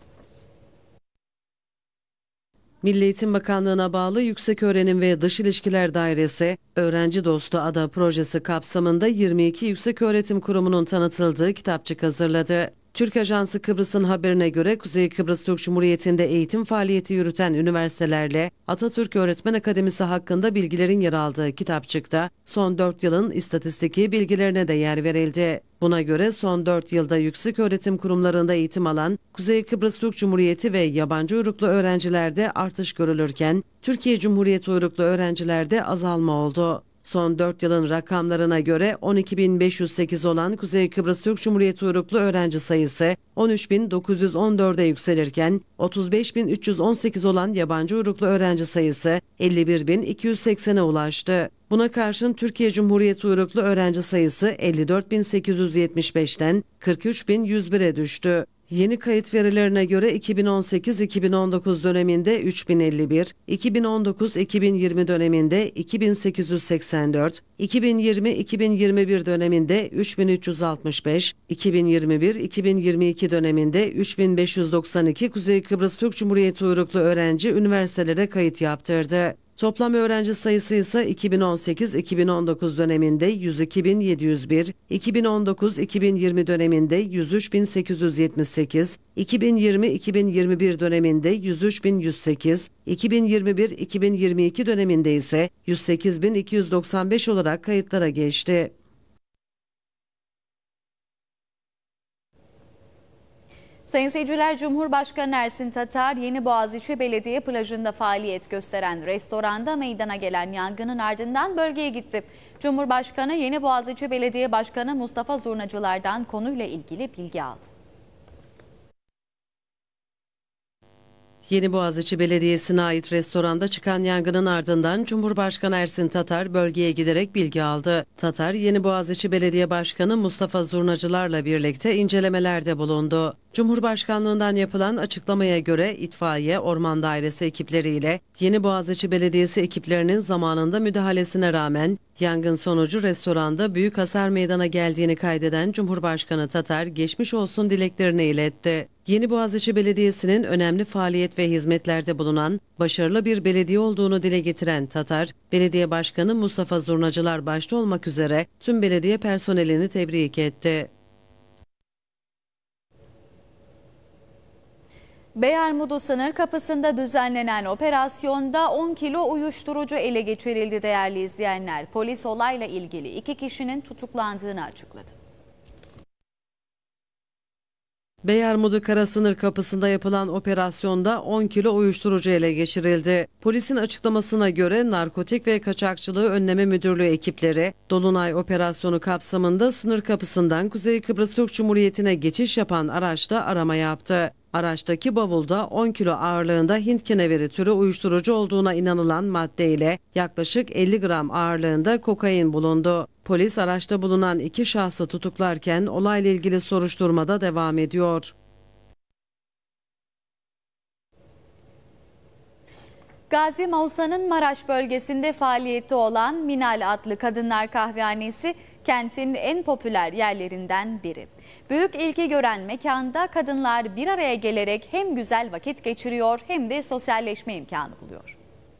Milli Eğitim Bakanlığı'na bağlı Yükseköğrenim ve Dış İlişkiler Dairesi, Öğrenci Dostu Ada projesi kapsamında yirmi iki Yükseköğretim Kurumu'nun tanıtıldığı kitapçık hazırladı. Türk Ajansı Kıbrıs'ın haberine göre Kuzey Kıbrıs Türk Cumhuriyeti'nde eğitim faaliyeti yürüten üniversitelerle Atatürk Öğretmen Akademisi hakkında bilgilerin yer aldığı kitapçıkta son dört yılın istatistiki bilgilerine de yer verildi. Buna göre son dört yılda yükseköğretim kurumlarında eğitim alan Kuzey Kıbrıs Türk Cumhuriyeti ve yabancı uyruklu öğrencilerde artış görülürken Türkiye Cumhuriyeti uyruklu öğrencilerde azalma oldu. Son dört yılın rakamlarına göre on iki bin beş yüz sekiz olan Kuzey Kıbrıs Türk Cumhuriyeti uyruklu öğrenci sayısı on üç bin dokuz yüz on dörde yükselirken otuz beş bin üç yüz on sekiz olan yabancı uyruklu öğrenci sayısı elli bir bin iki yüz seksene ulaştı. Buna karşın Türkiye Cumhuriyeti uyruklu öğrenci sayısı elli dört bin sekiz yüz yetmiş beşten kırk üç bin yüz bire düştü. Yeni kayıt verilerine göre iki bin on sekiz iki bin on dokuz döneminde üç bin elli bir, iki bin on dokuz iki bin yirmi döneminde iki bin sekiz yüz seksen dört, iki bin yirmi iki bin yirmi bir döneminde üç bin üç yüz altmış beş, iki bin yirmi bir iki bin yirmi iki döneminde üç bin beş yüz doksan iki Kuzey Kıbrıs Türk Cumhuriyeti uyruklu öğrenci üniversitelere kayıt yaptırdı. Toplam öğrenci sayısı ise iki bin on sekiz iki bin on dokuz döneminde yüz iki bin yedi yüz bir, iki bin on dokuz iki bin yirmi döneminde yüz üç bin sekiz yüz yetmiş sekiz, iki bin yirmi iki bin yirmi bir döneminde yüz üç bin yüz sekiz, iki bin yirmi bir iki bin yirmi iki döneminde ise yüz sekiz bin iki yüz doksan beş olarak kayıtlara geçti. Sayın seyirciler, Cumhurbaşkanı Ersin Tatar, Yeniboğaziçi Belediye plajında faaliyet gösteren restoranda meydana gelen yangının ardından bölgeye gitti. Cumhurbaşkanı Yeniboğaziçi Belediye Başkanı Mustafa Zurnacılar'dan konuyla ilgili bilgi aldı. Yeniboğaziçi Belediyesi'ne ait restoranda çıkan yangının ardından Cumhurbaşkanı Ersin Tatar bölgeye giderek bilgi aldı. Tatar, Yeniboğaziçi Belediye Başkanı Mustafa Zurnacılar'la birlikte incelemelerde bulundu. Cumhurbaşkanlığından yapılan açıklamaya göre itfaiye, orman dairesi ekipleriyle Yeniboğaziçi Belediyesi ekiplerinin zamanında müdahalesine rağmen yangın sonucu restoranda büyük hasar meydana geldiğini kaydeden Cumhurbaşkanı Tatar geçmiş olsun dileklerini iletti. Yeniboğaziçi Belediyesi'nin önemli faaliyet ve hizmetlerde bulunan başarılı bir belediye olduğunu dile getiren Tatar, Belediye Başkanı Mustafa Zurnacılar başta olmak üzere tüm belediye personelini tebrik etti. Beyarmudu sınır kapısında düzenlenen operasyonda on kilo uyuşturucu ele geçirildi değerli izleyenler. Polis olayla ilgili iki kişinin tutuklandığını açıkladı. Beyarmudu Kara Sınır Kapısı'nda yapılan operasyonda on kilo uyuşturucu ele geçirildi. Polisin açıklamasına göre Narkotik ve Kaçakçılığı Önleme Müdürlüğü ekipleri Dolunay operasyonu kapsamında sınır kapısından Kuzey Kıbrıs Türk Cumhuriyeti'ne geçiş yapan araçta arama yaptı. Araçtaki bavulda on kilo ağırlığında Hint keneveri türü uyuşturucu olduğuna inanılan madde ile yaklaşık elli gram ağırlığında kokain bulundu. Polis araçta bulunan iki şahsı tutuklarken olayla ilgili soruşturmada devam ediyor. Gazi Mausa'nın Maraş bölgesinde faaliyette olan Minal adlı kadınlar kahvehanesi kentin en popüler yerlerinden biri. Büyük ilgi gören mekanda kadınlar bir araya gelerek hem güzel vakit geçiriyor hem de sosyalleşme imkanı buluyor.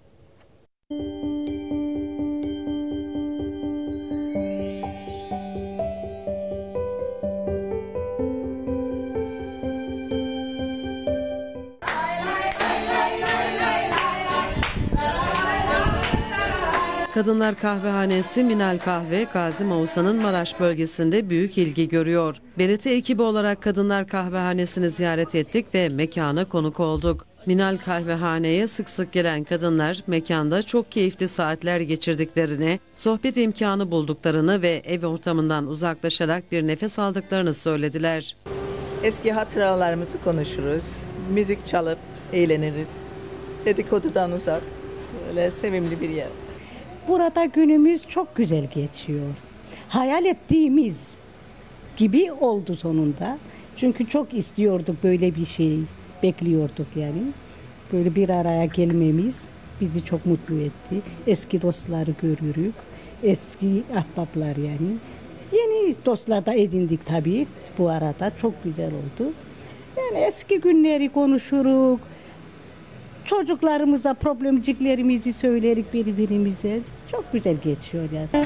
Kadınlar Kahvehanesi Minal Kahve, Gazi Mausa'nın Maraş bölgesinde büyük ilgi görüyor. B R T ekibi olarak Kadınlar Kahvehanesi'ni ziyaret ettik ve mekana konuk olduk. Minal Kahvehane'ye sık sık gelen kadınlar mekanda çok keyifli saatler geçirdiklerini, sohbet imkanı bulduklarını ve ev ortamından uzaklaşarak bir nefes aldıklarını söylediler. Eski hatıralarımızı konuşuruz, müzik çalıp eğleniriz, dedikodudan uzak, böyle sevimli bir yer. Burada günümüz çok güzel geçiyor. Hayal ettiğimiz gibi oldu sonunda. Çünkü çok istiyorduk böyle bir şeyi. Bekliyorduk yani. Böyle bir araya gelmemiz bizi çok mutlu etti. Eski dostları görüyoruz. Eski ahbaplar yani. Yeni dostlar da edindik tabii bu arada. Çok güzel oldu. Yani eski günleri konuşuruz. Çocuklarımıza problemciklerimizi söylerik birbirimize. Çok güzel geçiyor yani.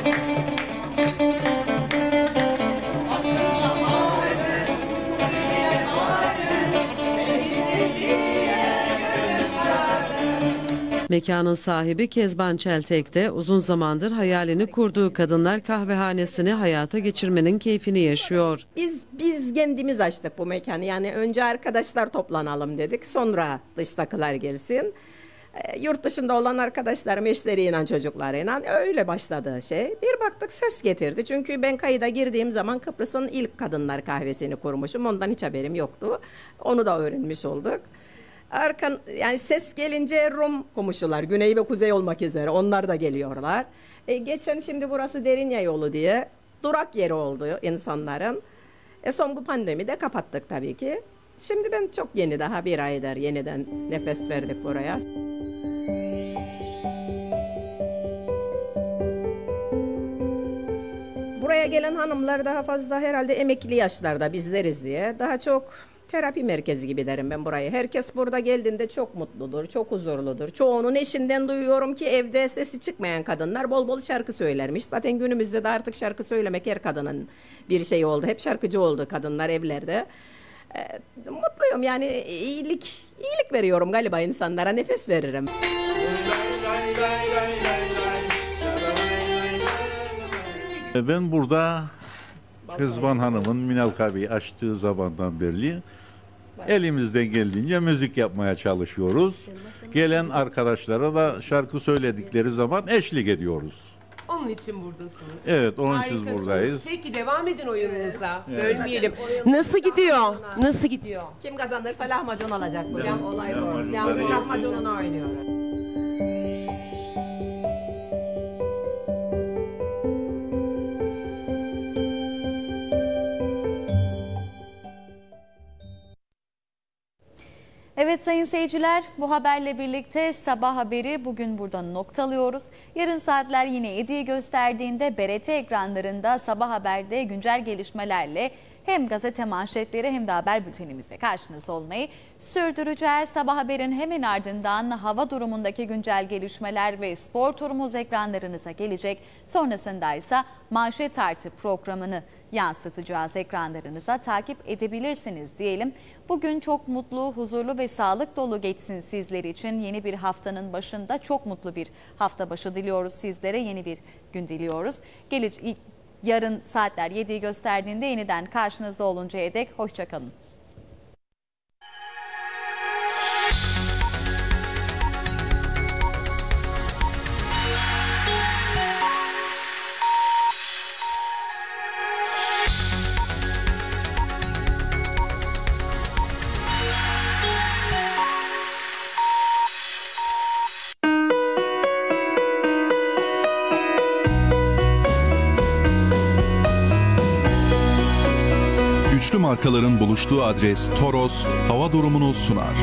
Mekanın sahibi Kezban Çeltek de uzun zamandır hayalini kurduğu kadınlar kahvehanesini hayata geçirmenin keyfini yaşıyor. Biz biz kendimiz açtık bu mekanı. Yani önce arkadaşlar toplanalım dedik. Sonra dıştakiler gelsin. E, yurt dışında olan arkadaşlarım eşleriyle çocuklarıyla öyle başladı şey. Bir baktık ses getirdi. Çünkü ben kayıda girdiğim zaman Kıbrıs'ın ilk kadınlar kahvesini kurmuşum. Ondan hiç haberim yoktu. Onu da öğrenmiş olduk. Arkan, yani ses gelince Rum komşular, güney ve kuzey olmak üzere onlar da geliyorlar. E, geçen şimdi burası Derinye yolu diye durak yeri oldu insanların. E, son bu pandemide kapattık tabii ki. Şimdi ben çok yeni, daha bir aydır yeniden nefes verdik buraya. Buraya gelen hanımlar daha fazla herhalde emekli yaşlarda bizleriz diye daha çok terapi merkezi gibi derim ben burayı. Herkes burada geldiğinde çok mutludur, çok huzurludur. Çoğunun eşinden duyuyorum ki evde sesi çıkmayan kadınlar bol bol şarkı söylermiş. Zaten günümüzde de artık şarkı söylemek her kadının bir şey oldu. Hep şarkıcı oldu kadınlar evlerde. E, mutluyum yani iyilik, iyilik veriyorum galiba insanlara, nefes veririm. Ben burada Kezban Hanım'ın Minal Kahve'yi açtığı zamandan beri elimizden geldiğince müzik yapmaya çalışıyoruz. Gelen arkadaşlara da şarkı söyledikleri zaman eşlik ediyoruz. Onun için buradasınız. Evet, onun için Harikasınız. buradayız. Peki devam edin oyununuza. Evet. Bölmeyelim. Nasıl gidiyor? Nasıl gidiyor? Kim kazanırsa lahmacun alacak bu. Lah- Olay lahmacun bu. Lahmacun alacak. lahmacununu oynuyor. Evet sayın seyirciler, bu haberle birlikte sabah haberi bugün burada noktalıyoruz. Yarın saatler yine yediyi gösterdiğinde B R T ekranlarında sabah haberde güncel gelişmelerle hem gazete manşetleri hem de haber bültenimizde karşınızda olmayı sürdüreceğiz. Sabah haberin hemen ardından hava durumundaki güncel gelişmeler ve spor turumuz ekranlarınıza gelecek. Sonrasında ise manşet artı programını yansıtacağız ekranlarınıza, takip edebilirsiniz diyelim. Bugün çok mutlu, huzurlu ve sağlık dolu geçsin sizler için. Yeni bir haftanın başında çok mutlu bir hafta başı diliyoruz sizlere. Yeni bir gün diliyoruz. Gelecek yarın saatler yediyi gösterdiğinde yeniden karşınızda oluncaya dek hoşça kalın. Güçlü markaların buluştuğu adres Toros hava durumunu sunar.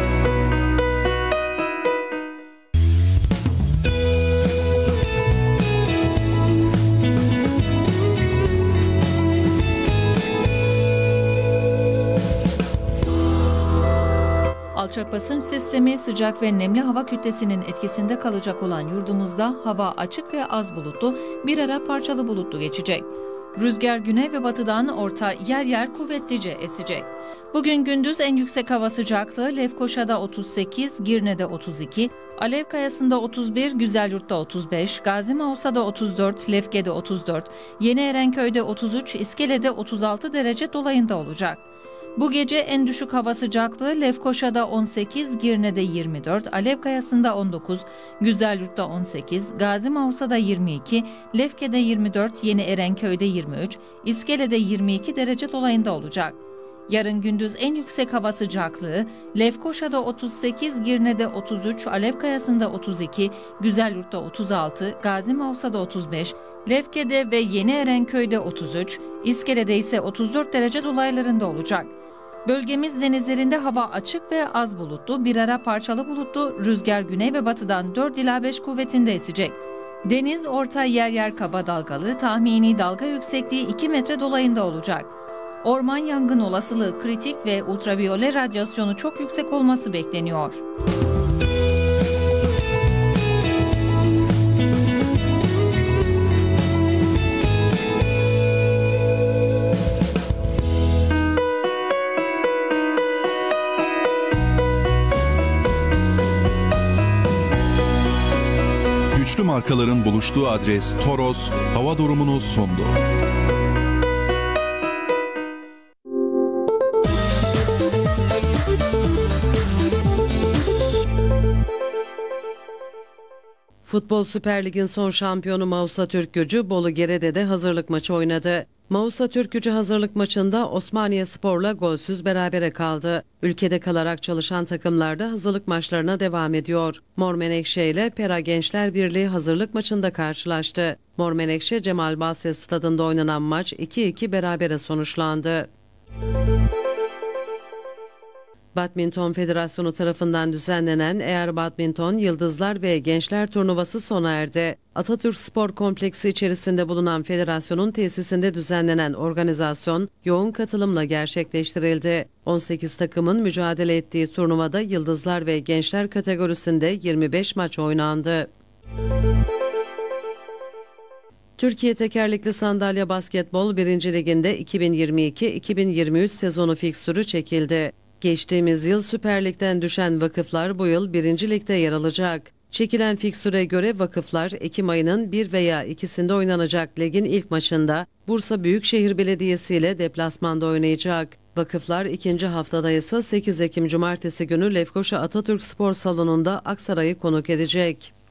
Alçak basınç sistemi sıcak ve nemli hava kütlesinin etkisinde kalacak olan yurdumuzda hava açık ve az bulutlu, bir ara parçalı bulutlu geçecek. Rüzgar güney ve batıdan orta, yer yer kuvvetlice esecek. Bugün gündüz en yüksek hava sıcaklığı Lefkoşa'da otuz sekiz, Girne'de otuz iki, Alevkayası'nda otuz bir, Güzelyurt'ta otuz beş, Gazi Mausa'da otuz dört, Lefke'de otuz dört, Yeni Erenköy'de otuz üç, İskele'de otuz altı derece dolayında olacak. Bu gece en düşük hava sıcaklığı Lefkoşa'da on sekiz, Girne'de yirmi dört, Alevkayası'nda on dokuz, Güzelyurt'ta on sekiz, Gazi Mausa'da yirmi iki, Lefke'de yirmi dört, Yeni Erenköy'de yirmi üç, İskele'de yirmi iki derece dolayında olacak. Yarın gündüz en yüksek hava sıcaklığı Lefkoşa'da otuz sekiz, Girne'de otuz üç, Alevkayası'nda otuz iki, Güzelyurt'ta otuz altı, Gazi Mausa'da otuz beş, Lefke'de ve Yeni Erenköy'de otuz üç, İskele'de ise otuz dört derece dolaylarında olacak. Bölgemiz denizlerinde hava açık ve az bulutlu, bir ara parçalı bulutlu, rüzgar güney ve batıdan dört ila beş kuvvetinde esecek. Deniz orta yer yer kaba dalgalı, tahmini dalga yüksekliği iki metre dolayında olacak. Orman yangın olasılığı kritik ve ultraviyole radyasyonu çok yüksek olması bekleniyor. Güçlü markaların buluştuğu adres Toros hava durumunu sundu. Futbol Süper Lig'in son şampiyonu Mausa Türkgücü Bolu Gerede'de hazırlık maçı oynadı. Mausa Türkgücü hazırlık maçında Osmaniyespor'la golsüz berabere kaldı. Ülkede kalarak çalışan takımlar da hazırlık maçlarına devam ediyor. Mor Menekşe ile Pera Gençler Birliği hazırlık maçında karşılaştı. Mor Menekşe Cemal Bahset Stadında oynanan maç iki iki berabere sonuçlandı. Badminton Federasyonu tarafından düzenlenen Eğer Badminton Yıldızlar ve Gençler Turnuvası sona erdi. Atatürk Spor Kompleksi içerisinde bulunan federasyonun tesisinde düzenlenen organizasyon yoğun katılımla gerçekleştirildi. on sekiz takımın mücadele ettiği turnuvada Yıldızlar ve Gençler kategorisinde yirmi beş maç oynandı. Türkiye Tekerlekli Sandalye Basketbol birinci Liginde iki bin yirmi iki iki bin yirmi üç sezonu fikstürü çekildi. Geçtiğimiz yıl Süper Lig'den düşen vakıflar bu yıl birinci Lig'de yer alacak. Çekilen fikstüre göre vakıflar Ekim ayının bir veya ikisinde oynanacak ligin ilk maçında Bursa Büyükşehir Belediyesi ile deplasmanda oynayacak. Vakıflar ikinci haftada ise sekiz Ekim Cumartesi günü Lefkoşa Atatürk Spor Salonu'nda Aksaray'ı konuk edecek.